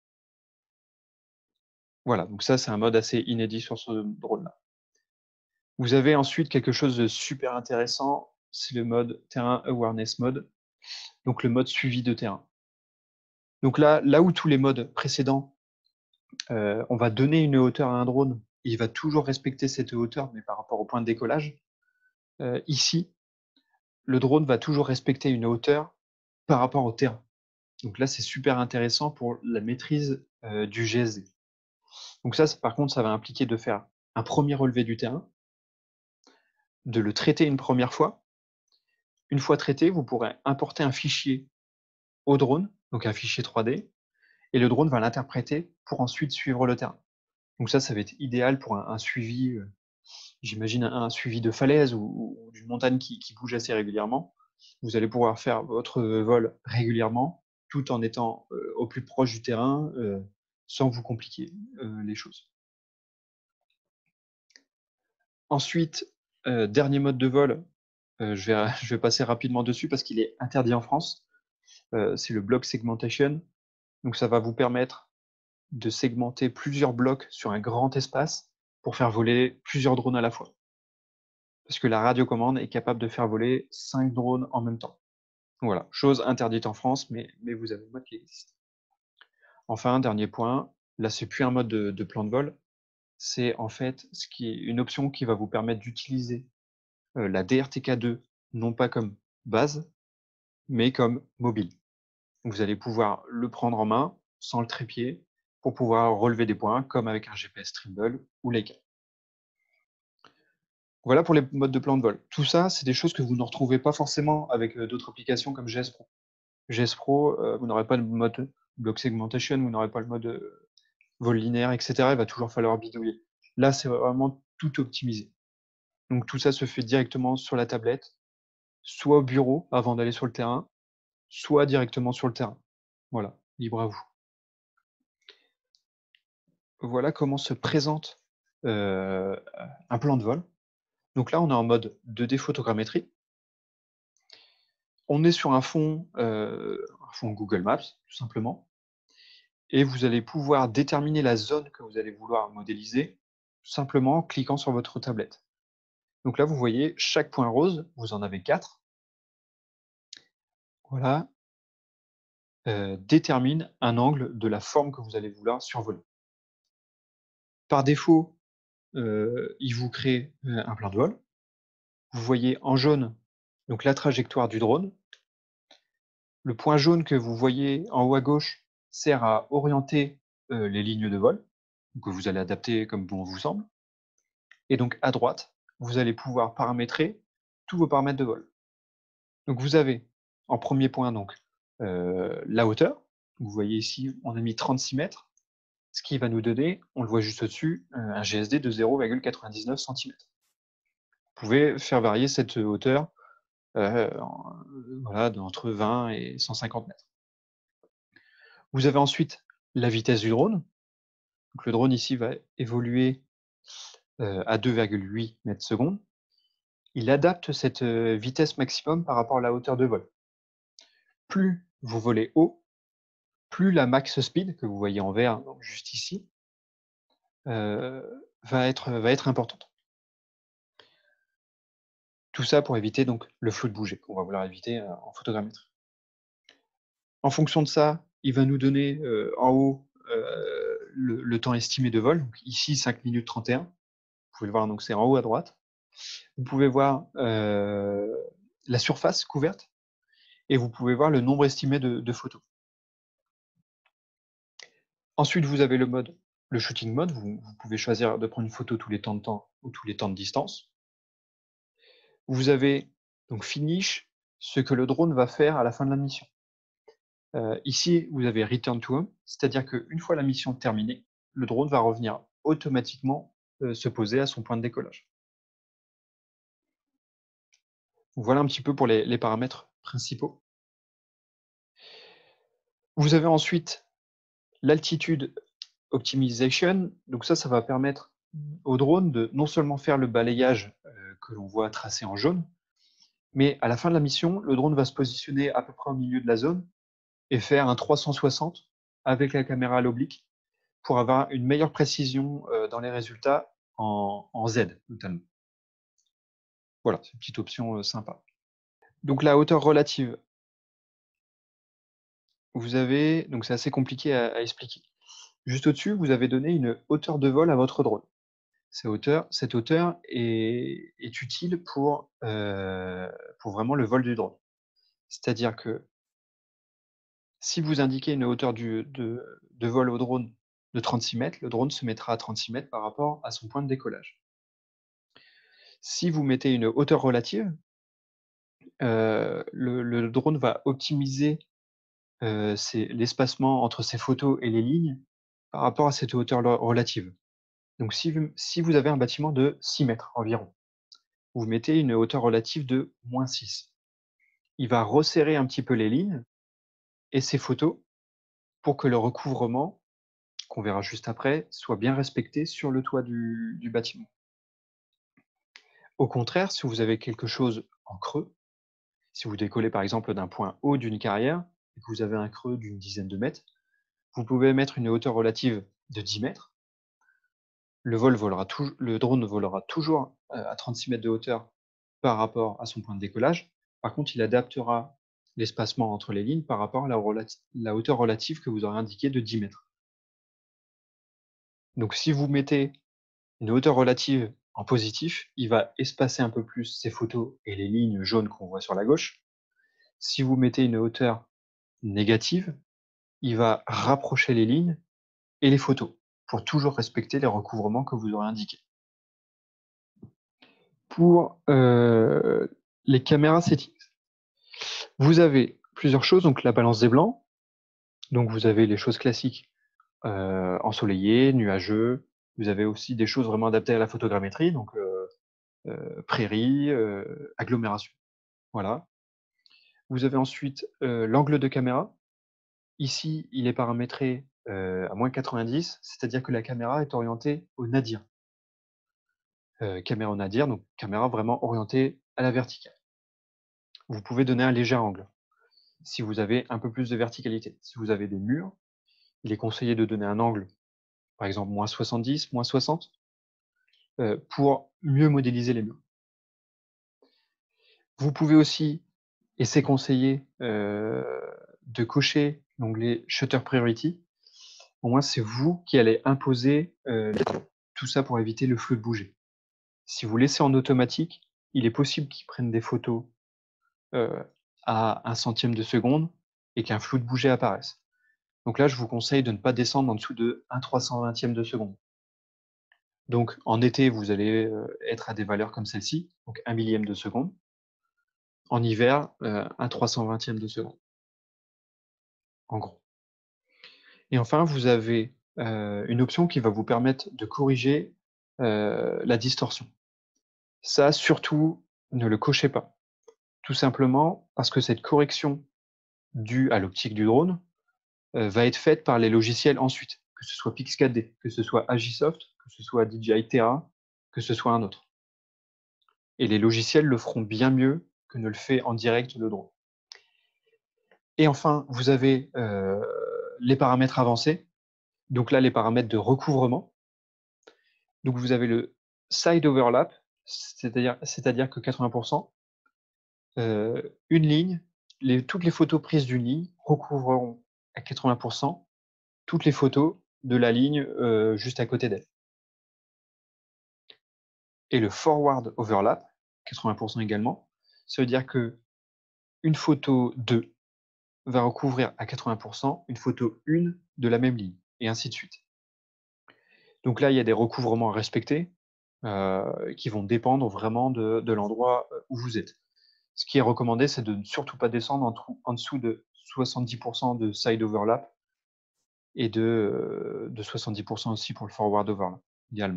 Voilà, donc ça c'est un mode assez inédit sur ce drone-là. Vous avez ensuite quelque chose de super intéressant, c'est le mode Terrain Awareness Mode, donc le mode suivi de terrain. Donc là, là où tous les modes précédents, euh, on va donner une hauteur à un drone, il va toujours respecter cette hauteur, mais par rapport au point de décollage. Euh, ici, le drone va toujours respecter une hauteur par rapport au terrain. Donc là, c'est super intéressant pour la maîtrise euh, du G S D. Donc ça, par contre, ça va impliquer de faire un premier relevé du terrain, de le traiter une première fois. Une fois traité, vous pourrez importer un fichier au drone, donc un fichier trois D, et le drone va l'interpréter pour ensuite suivre le terrain. Donc ça, ça va être idéal pour un, un suivi, euh, j'imagine un, un suivi de falaise ou, ou d'une montagne qui, qui bouge assez régulièrement. Vous allez pouvoir faire votre vol régulièrement, tout en étant euh, au plus proche du terrain, euh, sans vous compliquer euh, les choses. Ensuite, euh, dernier mode de vol, euh, je, vais, je vais passer rapidement dessus parce qu'il est interdit en France. Euh, c'est le block segmentation. Donc ça va vous permettre de segmenter plusieurs blocs sur un grand espace pour faire voler plusieurs drones à la fois. Parce que la radiocommande est capable de faire voler cinq drones en même temps. Voilà, chose interdite en France, mais, mais vous avez le mode qui existe. Enfin, dernier point, là c'est plus un mode de, de plan de vol, c'est en fait ce qui est une option qui va vous permettre d'utiliser euh, la D R T K deux non pas comme base, mais comme mobile. Vous allez pouvoir le prendre en main sans le trépied pour pouvoir relever des points comme avec un G P S Trimble ou Leica. Voilà pour les modes de plan de vol. Tout ça, c'est des choses que vous ne retrouvez pas forcément avec euh, d'autres applications comme G S Pro. G S Pro, euh, vous n'aurez pas le mode block segmentation, vous n'aurez pas le mode, euh, vol linéaire, et cetera, il va toujours falloir bidouiller. Là, c'est vraiment tout optimisé. Donc tout ça se fait directement sur la tablette, soit au bureau avant d'aller sur le terrain, soit directement sur le terrain. Voilà, libre à vous. Voilà comment se présente, heu, un plan de vol. Donc là, on est en mode deux D photogrammétrie. On est sur un fond, heu, un fond Google Maps, tout simplement, et vous allez pouvoir déterminer la zone que vous allez vouloir modéliser, tout simplement en cliquant sur votre tablette. Donc là, vous voyez chaque point rose, vous en avez quatre. Voilà, heu, détermine un angle de la forme que vous allez vouloir survoler. Par défaut, heu, il vous crée, heu, un plan de vol. Vous voyez en jaune, donc la trajectoire du drone. Le point jaune que vous voyez en haut à gauche sert à orienter, heu, les lignes de vol, que vous allez adapter comme bon vous semble, et donc à droite, vous allez pouvoir paramétrer tous vos paramètres de vol. Donc vous avez en premier point donc, heu, la hauteur. Vous voyez ici, on a mis trente-six mètres, ce qui va nous donner, on le voit juste au-dessus, heu, un G S D de zéro virgule quatre-vingt-dix-neuf centimètres. Vous pouvez faire varier cette hauteur, heu, en voilà, d'entre vingt et cent cinquante mètres. Vous avez ensuite la vitesse du drone. Donc le drone ici va évoluer, heu, à deux virgule huit mètres secondes. Il adapte cette, heu, vitesse maximum par rapport à la hauteur de vol. Plus vous volez haut, plus la max speed que vous voyez en vert, donc juste ici, heu, va être, va être importante. Tout ça pour éviter donc le flou de bouger, qu'on va vouloir éviter, heu, en photogrammétrie. En fonction de ça, il va nous donner, heu, en haut, heu, le le temps estimé de vol, donc ici cinq minutes trente et un. Vous pouvez le voir, donc c'est en haut à droite. Vous pouvez voir, heu, la surface couverte et vous pouvez voir le nombre estimé de de photos. Ensuite, vous avez le mode le shooting mode, vous vous pouvez choisir de prendre une photo tous les temps de temps ou tous les temps de distance. Vous avez donc finish, ce que le drone va faire à la fin de la mission. Heu, ici, vous avez return to home, c'est-à-dire qu'une fois la mission terminée, le drone va revenir automatiquement, heu, se poser à son point de décollage. Voilà un petit peu pour les les paramètres principaux. Vous avez ensuite l'altitude optimization, donc ça, ça va permettre au drone de non seulement faire le balayage, heu, que l'on voit tracé en jaune, mais à la fin de la mission, le drone va se positionner à peu près au milieu de la zone et faire un trois cent soixante avec la caméra à l'oblique pour avoir une meilleure précision, heu, dans les résultats en en Z notamment. Voilà, c'est une petite option, heu, sympa. Donc la hauteur relative, vous avez donc c'est assez compliqué à à expliquer. Juste au-dessus, vous avez donné une hauteur de vol à votre drone. Ces hauteurs cette hauteur est est utile pour, heu, pour vraiment le vol du drone. C'est-à-dire que si vous indiquez une hauteur du de de vol au drone de trente-six mètres, le drone se mettra à trente-six mètres par rapport à son point de décollage. Si vous mettez une hauteur relative, heu, le le drone va optimiser, heu, ses l'espacement entre ses photos et les lignes par rapport à cette hauteur le relative. Donc si vous si vous avez un bâtiment de six mètres environ, vous mettez une hauteur relative de moins six. Il va resserrer un petit peu les lignes et ses photos pour que le recouvrement, qu'on verra juste après, soit bien respecté sur le toit du du bâtiment. Au contraire, si vous avez quelque chose en creux, si vous décollez par exemple d'un point haut d'une carrière et que vous avez un creux d'une dizaine de mètres, vous pouvez mettre une hauteur relative de dix mètres. Le vol volera touj le drone volera toujours, heu, à trente-six mètres de hauteur par rapport à son point de décollage. Par contre, il adaptera l'espacement entre les lignes par rapport à la relati la hauteur relative que vous aurez indiquée de dix mètres. Donc si vous mettez une hauteur relative en positif, il va espacer un peu plus ses photos et les lignes jaunes qu'on voit sur la gauche. Si vous mettez une hauteur négative, il va rapprocher les lignes et les photos pour toujours respecter les recouvrements que vous aurez indiqués. Pour, heu, les caméras settings, vous avez plusieurs choses, donc la balance des blancs, donc vous avez les choses classiques, euh, ensoleillé, nuageux. Vous avez aussi des choses vraiment adaptées à la photogrammétrie, donc euh, euh, prairie, euh, agglomération. Voilà. Vous avez ensuite euh, l'angle de caméra. Ici, il est paramétré euh, à moins quatre-vingt-dix, c'est-à-dire que la caméra est orientée au nadir. Euh, caméra au nadir, donc caméra vraiment orientée à la verticale. Vous pouvez donner un léger angle si vous avez un peu plus de verticalité. Si vous avez des murs, il est conseillé de donner un angle, par exemple moins soixante-dix, moins soixante, euh, pour mieux modéliser les murs. Vous pouvez aussi, et c'est conseillé, euh, de cocher l'onglet Shutter Priority. Au moins, c'est vous qui allez imposer euh, tout ça pour éviter le flou de bouger. Si vous laissez en automatique, il est possible qu'il prenne des photos euh, à un centième de seconde et qu'un flou de bouger apparaisse. Donc là, je vous conseille de ne pas descendre en dessous de un trois cent vingtième de seconde. Donc en été, vous allez euh, être à des valeurs comme celle-ci, donc un millième de seconde. En hiver, euh, un trois cent vingtième de seconde, en gros. Et enfin, vous avez euh, une option qui va vous permettre de corriger euh, la distorsion. Ça, surtout, ne le cochez pas. Tout simplement parce que cette correction due à l'optique du drone euh, va être faite par les logiciels ensuite, que ce soit Pixcad, que ce soit Agisoft, que ce soit D J I Terra, que ce soit un autre. Et les logiciels le feront bien mieux que ne le fait en direct le drone. Et enfin, vous avez euh, les paramètres avancés. Donc là, les paramètres de recouvrement. Donc vous avez le side overlap, c'est-à-dire c'est-à-dire que quatre-vingts pour cent, euh, une ligne, les, toutes les photos prises d'une ligne recouvreront à quatre-vingts pour cent toutes les photos de la ligne euh, juste à côté d'elle. Et le forward overlap, quatre-vingts pour cent également, ça veut dire que une photo deux va recouvrir à quatre-vingts pour cent une photo un de la même ligne, et ainsi de suite. Donc là, il y a des recouvrements à respecter euh, qui vont dépendre vraiment de, de l'endroit où vous êtes. Ce qui est recommandé, c'est de ne surtout pas descendre en, en dessous de soixante-dix pour cent de side overlap et de, de soixante-dix pour cent aussi pour le forward overlap, idéalement.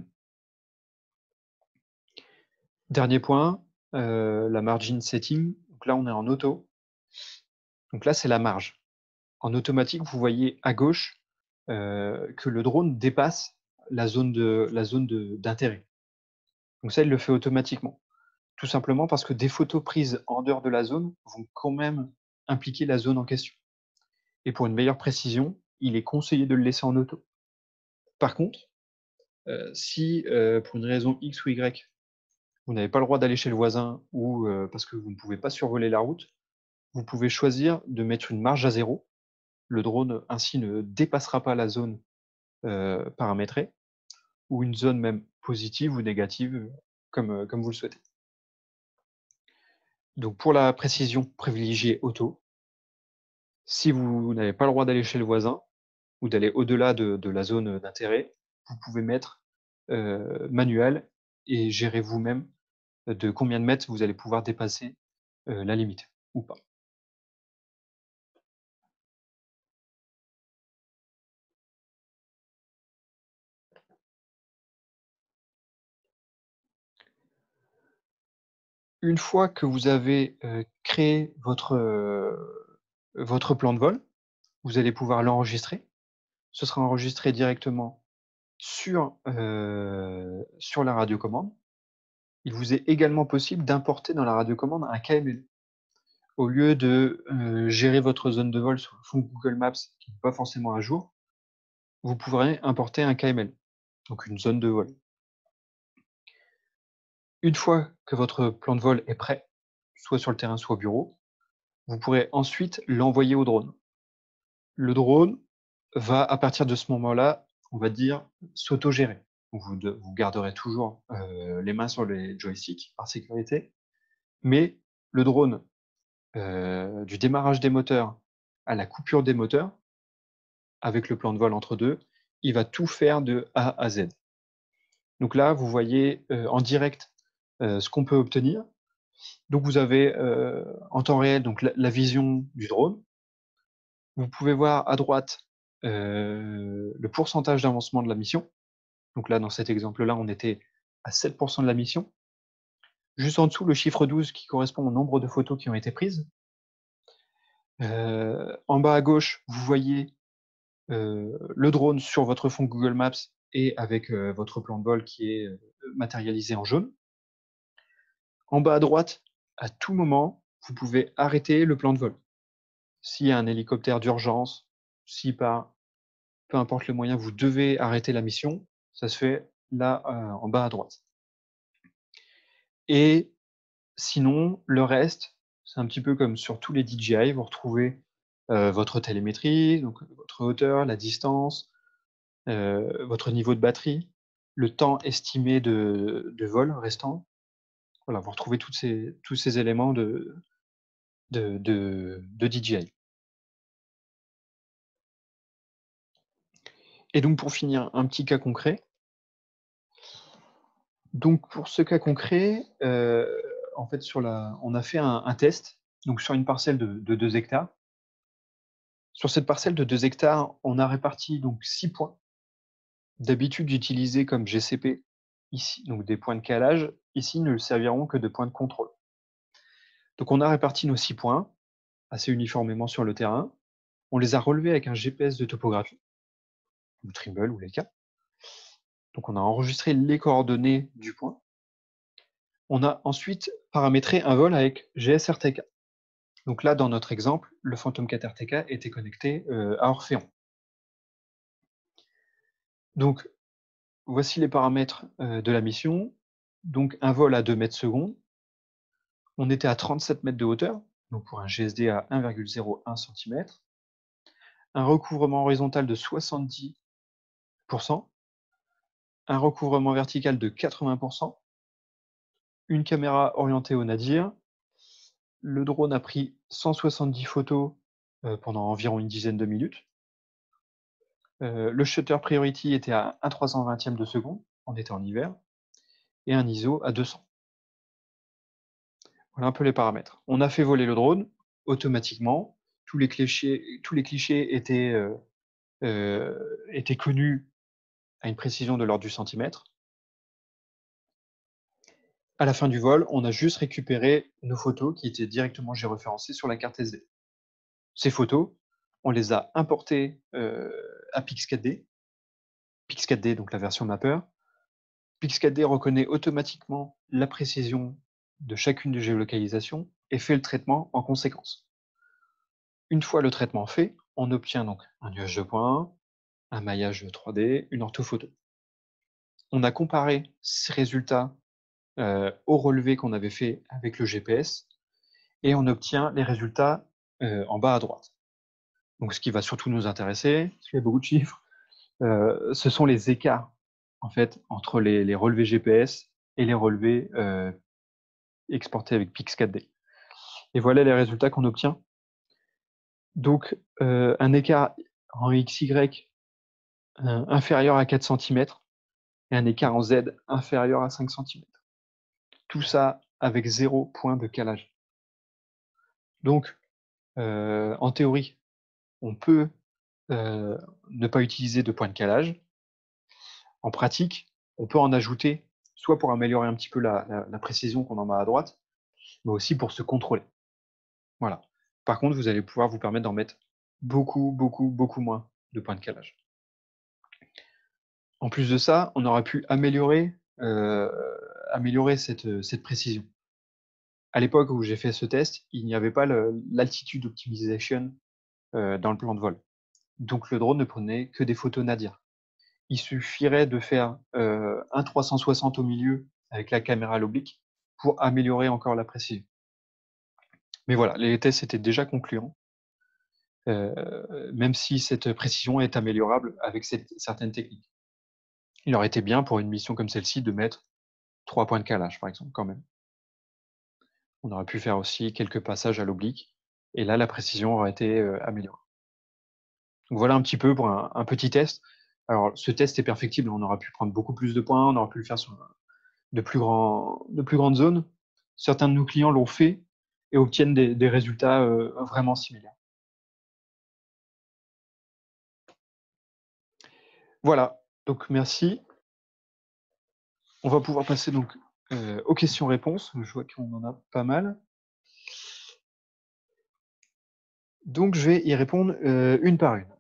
Dernier point, euh, la margin setting. Donc là, on est en auto. Donc là, c'est la marge. En automatique, vous voyez à gauche euh, que le drone dépasse la zone de, la zone d'intérêt. Donc ça, il le fait automatiquement. Tout simplement parce que des photos prises en dehors de la zone vont quand même impliquer la zone en question. Et pour une meilleure précision, il est conseillé de le laisser en auto. Par contre, euh, si euh, pour une raison X ou Y, vous n'avez pas le droit d'aller chez le voisin ou euh, parce que vous ne pouvez pas survoler la route, vous pouvez choisir de mettre une marge à zéro. Le drone ainsi ne dépassera pas la zone euh, paramétrée ou une zone même positive ou négative comme, euh, comme vous le souhaitez. Donc pour la précision, privilégiez auto. Si vous n'avez pas le droit d'aller chez le voisin ou d'aller au-delà de, de la zone d'intérêt, vous pouvez mettre euh, manuel et gérer vous-même de combien de mètres vous allez pouvoir dépasser euh, la limite ou pas. Une fois que vous avez euh, créé votre, euh, votre plan de vol, vous allez pouvoir l'enregistrer. Ce sera enregistré directement sur, euh, sur la radiocommande. Il vous est également possible d'importer dans la radiocommande un K M L. Au lieu de euh, gérer votre zone de vol sur le fond Google Maps qui n'est pas forcément à jour, vous pourrez importer un K M L, donc une zone de vol. Une fois que votre plan de vol est prêt, soit sur le terrain, soit au bureau, vous pourrez ensuite l'envoyer au drone. Le drone va, à partir de ce moment-là, on va dire, s'auto-gérer. Vous, vous garderez toujours euh, les mains sur les joysticks par sécurité, mais le drone, euh, du démarrage des moteurs à la coupure des moteurs, avec le plan de vol entre deux, il va tout faire de A à Z. Donc là, vous voyez euh, en direct euh, ce qu'on peut obtenir. Donc vous avez euh, en temps réel donc la, la vision du drone. Vous pouvez voir à droite euh, le pourcentage d'avancement de la mission. Donc là, dans cet exemple-là, on était à sept pour cent de la mission. Juste en dessous, le chiffre douze qui correspond au nombre de photos qui ont été prises. Euh, en bas à gauche, vous voyez euh, le drone sur votre fond Google Maps et avec euh, votre plan de vol qui est euh, matérialisé en jaune. En bas à droite, à tout moment, vous pouvez arrêter le plan de vol. S'il y a un hélicoptère d'urgence, si par peu importe le moyen, vous devez arrêter la mission, ça se fait là euh, en bas à droite. Et sinon, le reste, c'est un petit peu comme sur tous les D J I, vous retrouvez euh, votre télémétrie, donc votre hauteur, la distance, euh, votre niveau de batterie, le temps estimé de, de vol restant. Voilà, vous retrouvez toutes ces, tous ces éléments de, de, de, de D J I. Et donc pour finir, un petit cas concret. Donc pour ce cas concret, euh, en fait, sur la, on a fait un, un test donc sur une parcelle de, de deux hectares. Sur cette parcelle de deux hectares, on a réparti donc six points. D'habitude utilisés comme G C P ici, donc des points de calage. Ici, ne serviront que de points de contrôle. Donc on a réparti nos six points assez uniformément sur le terrain. On les a relevés avec un G P S de topographie, ou Trimble ou Leica. Donc on a enregistré les coordonnées du point. On a ensuite paramétré un vol avec G S R T K. Donc là, dans notre exemple, le Phantom quatre R T K était connecté euh, à Orphéon. Donc, voici les paramètres euh, de la mission. Donc, un vol à deux mètres secondes. On était à trente-sept mètres de hauteur, donc pour un G S D à un virgule zéro un centimètre. Un recouvrement horizontal de soixante-dix pour cent. Un recouvrement vertical de quatre-vingts pour cent. Une caméra orientée au nadir. Le drone a pris cent soixante-dix photos euh, pendant environ une dizaine de minutes. Euh, le shutter priority était à un trois cent vingtième de seconde, on était en hiver, et un I S O à deux cents. Voilà un peu les paramètres. On a fait voler le drone automatiquement. Tous les clichés, tous les clichés étaient, euh, euh, étaient connus à une précision de l'ordre du centimètre. À la fin du vol, on a juste récupéré nos photos qui étaient directement géoréférencées sur la carte S D. Ces photos, on les a importées euh, à Pix quatre D. Pix quatre D, donc la version mapper. Pix quatre D reconnaît automatiquement la précision de chacune des géolocalisations et fait le traitement en conséquence. Une fois le traitement fait, on obtient donc un nuage de points, un maillage trois D, une orthophoto. On a comparé ces résultats euh, au relevé qu'on avait fait avec le G P S et on obtient les résultats euh, en bas à droite. Donc ce qui va surtout nous intéresser, parce qu'il y a beaucoup de chiffres, euh, ce sont les écarts en fait entre les, les relevés G P S et les relevés euh, exportés avec Pix quatre D. Et voilà les résultats qu'on obtient. Donc euh, un écart en X Y euh, inférieur à quatre centimètres et un écart en Z inférieur à cinq centimètres. Tout ça avec zéro point de calage. Donc, euh, en théorie, on peut euh, ne pas utiliser de point de calage. En pratique, on peut en ajouter, soit pour améliorer un petit peu la, la, la précision qu'on en a à droite, mais aussi pour se contrôler. Voilà. Par contre, vous allez pouvoir vous permettre d'en mettre beaucoup, beaucoup, beaucoup moins de points de calage. En plus de ça, on aurait pu améliorer, euh, améliorer cette, cette précision. À l'époque où j'ai fait ce test, il n'y avait pas l'altitude optimization euh, dans le plan de vol. Donc le drone ne prenait que des photos nadir. Il suffirait de faire euh, un trois cent soixante au milieu avec la caméra à l'oblique pour améliorer encore la précision. Mais voilà, les tests étaient déjà concluants, euh, même si cette précision est améliorable avec cette, certaines techniques. Il aurait été bien pour une mission comme celle-ci de mettre trois points de calage, par exemple, quand même. On aurait pu faire aussi quelques passages à l'oblique, et là, la précision aurait été euh, améliorée. Donc voilà un petit peu pour un, un petit test. Alors, ce test est perfectible, on aurait pu prendre beaucoup plus de points, on aurait pu le faire sur de plus, grands, de plus grandes zones. Certains de nos clients l'ont fait et obtiennent des, des résultats euh, vraiment similaires. Voilà, donc merci. On va pouvoir passer donc euh, aux questions-réponses. Je vois qu'on en a pas mal. Donc je vais y répondre euh, une par une.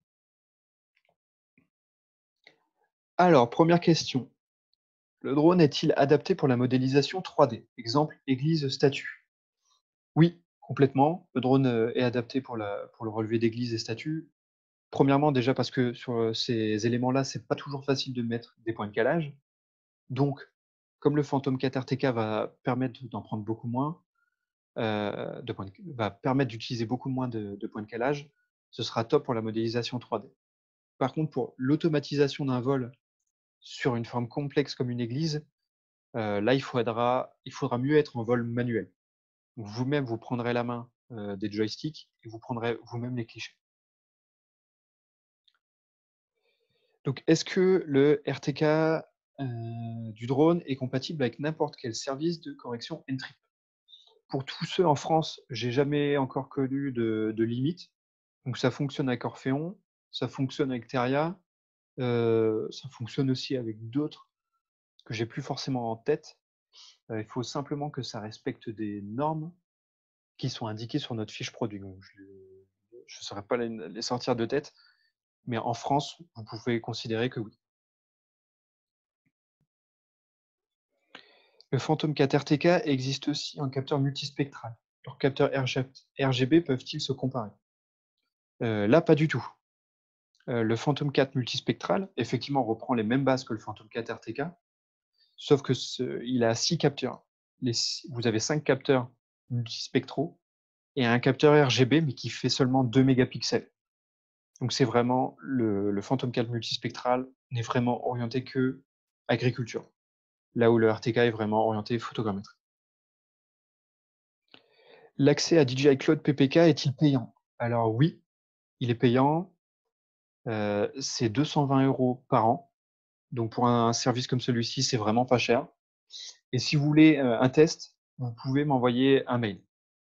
Alors, première question. Le drone est-il adapté pour la modélisation trois D? Exemple, église, statue. Oui, complètement. Le drone euh, est adapté pour, la, pour le relevé d'églises et statues. Premièrement, déjà parce que sur euh, ces éléments-là, c'est pas toujours facile de mettre des points de calage. Donc, comme le Phantom quatre R T K va permettre d'en prendre beaucoup moins, euh, de points de- va permettre d'utiliser beaucoup moins de, de points de calage, ce sera top pour la modélisation trois D. Par contre, pour l'automatisation d'un vol sur une forme complexe comme une église, euh, là, il faudra, il faudra mieux être en vol manuel. Donc, vous-même, vous prendrez la main euh, des joysticks et vous prendrez vous-même les clichés. Donc, est-ce que le R T K euh, du drone est compatible avec n'importe quel service de correction N-trip? Pour tous ceux en France, j'ai jamais encore connu de, de limite. Donc, ça fonctionne avec Orphéon, ça fonctionne avec Teria, euh, ça fonctionne aussi avec d'autres que j'ai plus forcément en tête. Euh, il faut simplement que ça respecte des normes qui sont indiquées sur notre fiche produit. Donc, je ne saurais pas les, les sortir de tête, mais en France, vous pouvez considérer que oui. Le Phantom quatre R T K existe aussi en capteur multispectral. Leurs capteurs R G B peuvent-ils se comparer? euh, Là, pas du tout. Euh, le Phantom quatre multispectral, effectivement, reprend les mêmes bases que le Phantom quatre R T K, sauf que ce, il a six capteurs. Les, vous avez cinq capteurs multispectraux et un capteur R G B, mais qui fait seulement deux mégapixels. Donc c'est vraiment le, le Phantom quatre multispectral n'est vraiment orienté que agriculture, là où le R T K est vraiment orienté photogrammétrie. L'accès à D J I Cloud P P K est-il payant? Alors oui, il est payant. Euh, c'est deux cent vingt euros par an. Donc pour un service comme celui-ci, c'est vraiment pas cher. Et si vous voulez euh, un test, vous pouvez m'envoyer un mail.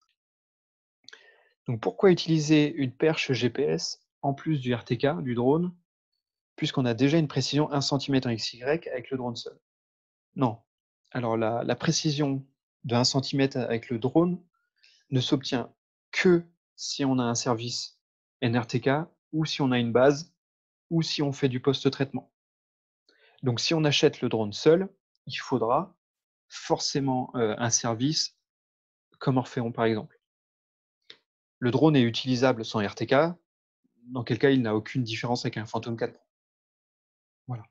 Donc pourquoi utiliser une perche G P S en plus du R T K, du drone, puisqu'on a déjà une précision un centimètre en X Y avec le drone seul? Non. Alors la, la précision de un centimètre avec le drone ne s'obtient que si on a un service N R T K ou si on a une base ou si on fait du post-traitement. Donc si on achète le drone seul, il faudra forcément euh, un service comme Orphéon par exemple. Le drone est utilisable sans R T K, dans quel cas il n'a aucune différence avec un Phantom quatre. Voilà.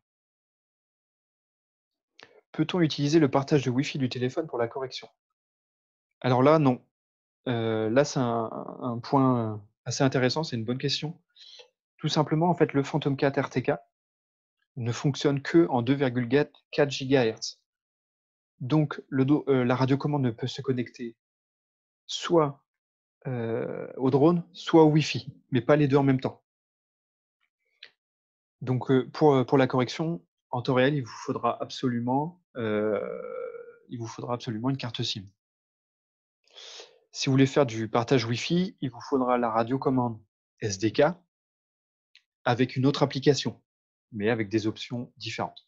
Peut-on utiliser le partage de Wi-Fi du téléphone pour la correction? Alors là, non. Euh, là, c'est un, un point assez intéressant, c'est une bonne question. Tout simplement, en fait, le Phantom quatre R T K ne fonctionne que en deux virgule quatre gigahertz. Donc, le do- euh, la radiocommande ne peut se connecter soit euh, au drone, soit au Wi-Fi, mais pas les deux en même temps. Donc, euh, pour, euh, pour la correction, en temps réel, il vous faudra absolument, euh, il vous faudra absolument une carte SIM. Si vous voulez faire du partage Wi-Fi, il vous faudra la radiocommande S D K avec une autre application, mais avec des options différentes.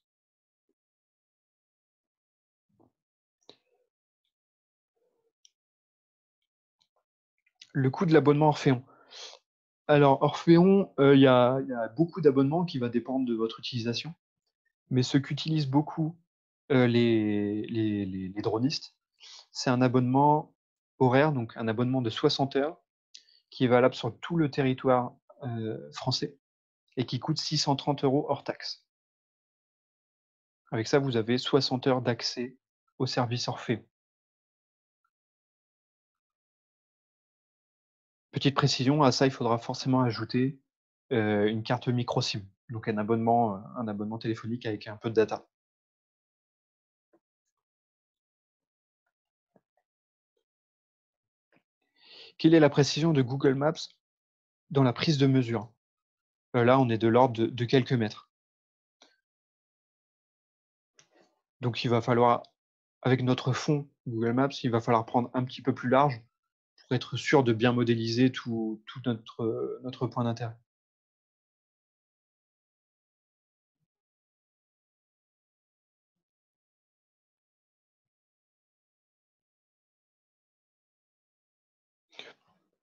Le coût de l'abonnement Orphéon. Alors, Orphéon, euh, il y, a, y a beaucoup d'abonnements qui va dépendre de votre utilisation, mais ce qu'utilisent beaucoup euh, les, les, les, les dronistes, c'est un abonnement horaire, donc un abonnement de soixante heures, qui est valable sur tout le territoire euh, français et qui coûte six cent trente euros hors taxe. Avec ça, vous avez soixante heures d'accès au service Orphéon. Petite précision, à ça, il faudra forcément ajouter euh, une carte micro SIM, donc un abonnement, euh, un abonnement téléphonique avec un peu de data. Quelle est la précision de Google Maps dans la prise de mesure? Euh, Là, on est de l'ordre de, de quelques mètres. Donc, il va falloir, avec notre fond Google Maps, il va falloir prendre un petit peu plus large pour être sûr de bien modéliser tout, tout notre, notre point d'intérêt.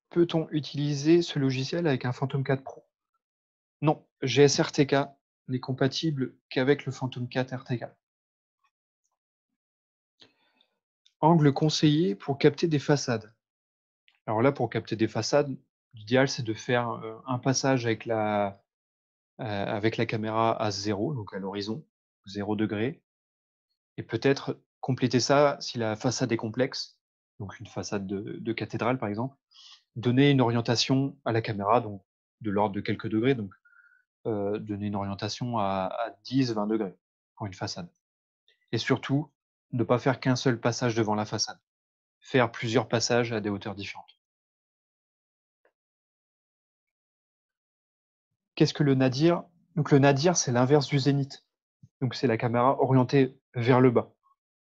Peut-on utiliser ce logiciel avec un Phantom quatre Pro? Non, G S R T K n'est compatible qu'avec le Phantom quatre R T K. Angle conseillé pour capter des façades. Alors là, pour capter des façades, l'idéal, c'est de faire, heu, un passage avec la, heu, avec la caméra à zéro, donc à l'horizon, zéro degré, et peut-être compléter ça si la façade est complexe, donc une façade de de cathédrale, par exemple, donner une orientation à la caméra, donc de l'ordre de quelques degrés, donc heu, donner une orientation à à dix vingt degrés pour une façade, et surtout, ne pas faire qu'un seul passage devant la façade. Faire plusieurs passages à des hauteurs différentes. Qu'est-ce que le nadir? Donc le nadir, c'est l'inverse du zénith. Donc c'est la caméra orientée vers le bas.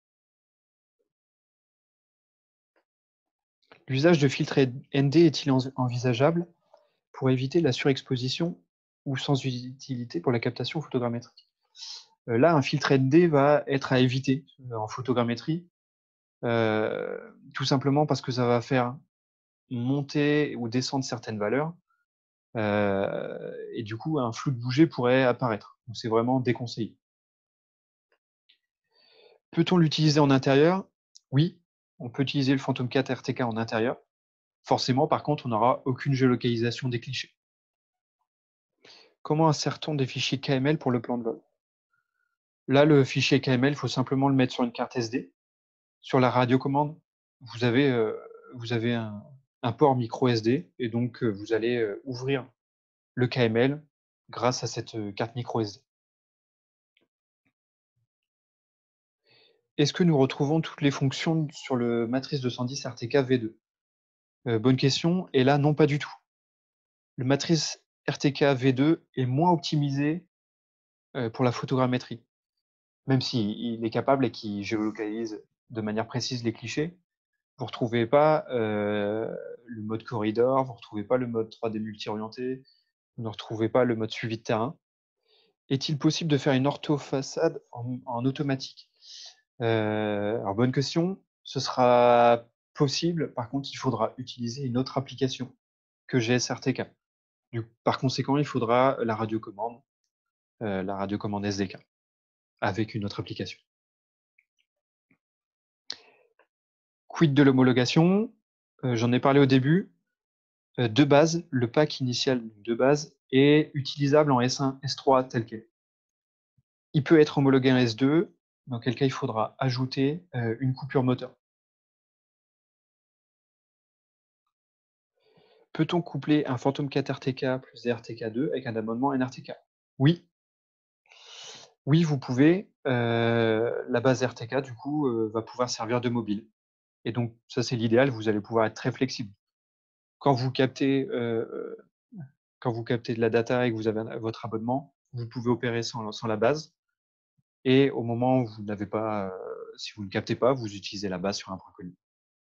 L'usage de filtres N D est-il enz envisageable pour éviter la surexposition ou sans utilité pour la captation photogrammétrique? Heu, là, un filtre N D va être à éviter, heu, en photogrammétrie, heu, tout simplement parce que ça va faire monter ou descendre certaines valeurs, heu et du coup, un flou de bouger pourrait apparaître. Donc c'est vraiment déconseillé. Peut-on l'utiliser en intérieur? Oui, on peut utiliser le Phantom quatre R T K en intérieur. Forcément, par contre, on n'aura aucune géolocalisation des clichés. Comment insère-t-on des fichiers K M L pour le plan de vol? Là, le fichier K M L, il faut simplement le mettre sur une carte S D. Sur la radiocommande, vous avez, heu, vous avez un un port micro S D, et donc heu, vous allez, heu, ouvrir le K M L grâce à cette, heu, carte micro S D. Est-ce que nous retrouvons toutes les fonctions sur le Matrice deux cent dix R T K V deux? Heu, bonne question, et là, non, pas du tout. Le Matrice R T K V deux est moins optimisé, heu, pour la photogrammétrie. Même s'il est capable et qu'il géolocalise de manière précise les clichés, vous ne retrouvez pas, heu, le mode corridor, vous ne retrouvez pas le mode trois D multi-orienté, vous ne retrouvez pas le mode suivi de terrain. Est-il possible de faire une orthofaçade en en automatique? Heu, alors bonne question, ce sera possible, par contre, il faudra utiliser une autre application que G S R T K. Du par conséquent, il faudra la radiocommande, heu, la radiocommande S D K avec une autre application. Quid de l'homologation? Heu, j'en ai parlé au début. Heu, de base, le pack initial de base est utilisable en S un, S trois tel quel. Il peut être homologué en S deux, dans quel cas il faudra ajouter, heu, une coupure moteur. Peut-on coupler un Phantom quatre R T K plus des R T K deux avec un abonnement N R T K? Oui, oui, vous pouvez, heu, la base R T K du coup, heu, va pouvoir servir de mobile, et donc ça, c'est l'idéal, vous allez pouvoir être très flexible. Quand vous captez, heu quand vous captez de la data et que vous avez un votre abonnement, vous pouvez opérer sans sans la base, et au moment où vous n'avez pas, heu, si vous ne captez pas, vous utilisez la base sur un point connu.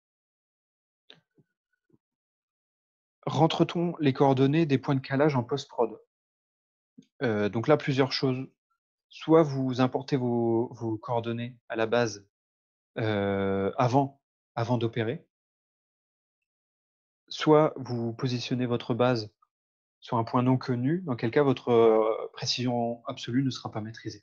Rentre-t-on les coordonnées des points de calage en post-prod? Heu, donc là, plusieurs choses. Soit vous importez vos vos coordonnées à la base, heu, avant avant d'opérer, soit vous positionnez votre base sur un point non connu, dans quel cas votre, heu, précision absolue ne sera pas maîtrisée.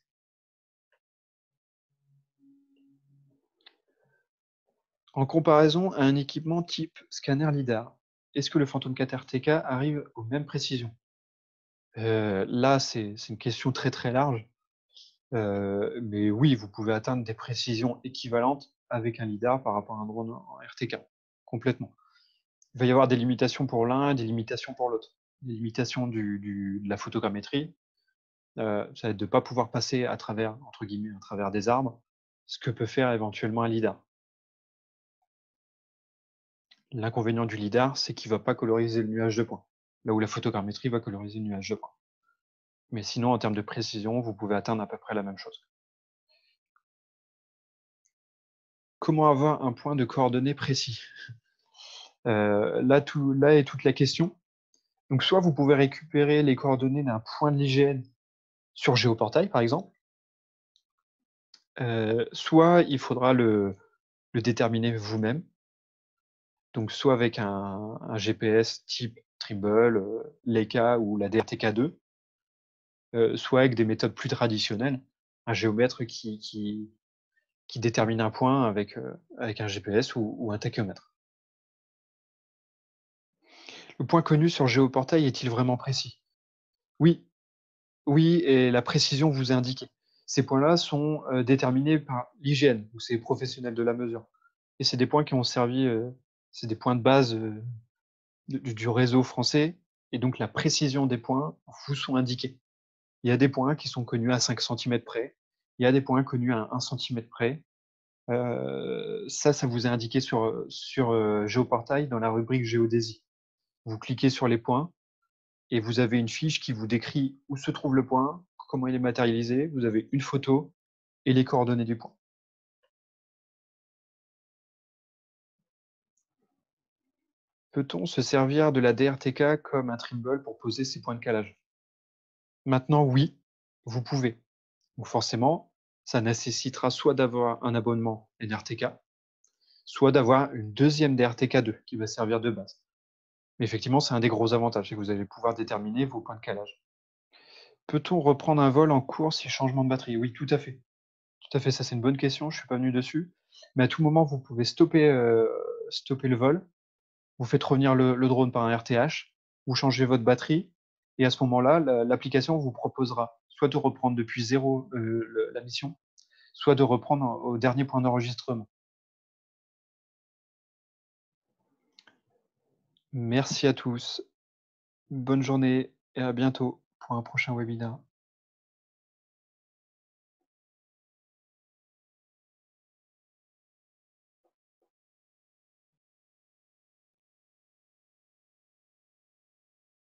En comparaison à un équipement type scanner lidar, est-ce que le Phantom quatre R T K arrive aux mêmes précisions? Heu, là, c'est c'est une question très, très large, heu, mais oui, vous pouvez atteindre des précisions équivalentes avec un lidar par rapport à un drone en R T K, complètement. Il va y avoir des limitations pour l'un et des limitations pour l'autre. Les limitations du du de la photogrammétrie, heu, ça va être de ne pas pouvoir passer à travers, entre guillemets, «à travers des arbres», ce que peut faire éventuellement un lidar. L'inconvénient du lidar, c'est qu'il va pas coloriser le nuage de points, là où la photogrammétrie va coloriser le nuage de points. Mais sinon, en termes de précision, vous pouvez atteindre à peu près la même chose. Comment avoir un point de coordonnées précis? Heu, là tout là est toute la question. Donc soit vous pouvez récupérer les coordonnées d'un point de l'I G N sur Géoportail, par exemple, heu, soit il faudra le le déterminer vous-même. Donc soit avec un un G P S type Trimble, heu, Leica ou la D R T K deux, heu, soit avec des méthodes plus traditionnelles, un géomètre qui qui qui détermine un point avec, heu, avec un G P S ou ou un tachyomètre. Le point connu sur Géoportail est-il vraiment précis? Oui, oui et la précision vous est indiquée. Ces points-là sont, heu, déterminés par l'I G N, donc c'est les professionnels de la mesure et c'est des points qui ont servi, heu, c'est des points de base, heu, de du du réseau français et donc la précision des points vous sont indiqués. Il y a des points qui sont connus à cinq centimètres près, il y a des points connus à un centimètre près. Heu, ça, ça vous est indiqué sur, heu, sur, heu, Géoportail dans la rubrique géodésie. Vous cliquez sur les points et vous avez une fiche qui vous décrit où se trouve le point, comment il est matérialisé, vous avez une photo et les coordonnées du point. Peut-on se servir de la D R T K comme un Trimble pour poser ses points de calage? Maintenant, oui, vous pouvez. Donc forcément, ça nécessitera soit d'avoir un abonnement N R T K, soit d'avoir une deuxième D R T K deux qui va servir de base. Mais effectivement, c'est un des gros avantages, c'est que vous allez pouvoir déterminer vos points de calage. Peut-on reprendre un vol en cours si changement de batterie? Oui, tout à fait. Tout à fait, ça c'est une bonne question, je suis pas venu dessus. Mais à tout moment, vous pouvez stopper, heu, stopper le vol. Vous faites revenir le le drone par un R T H, vous changez votre batterie et à ce moment-là, la l'application vous proposera soit de reprendre depuis zéro heu, le la mission, soit de reprendre au dernier point d'enregistrement. Merci à tous. Bonne journée et à bientôt pour un prochain webinaire.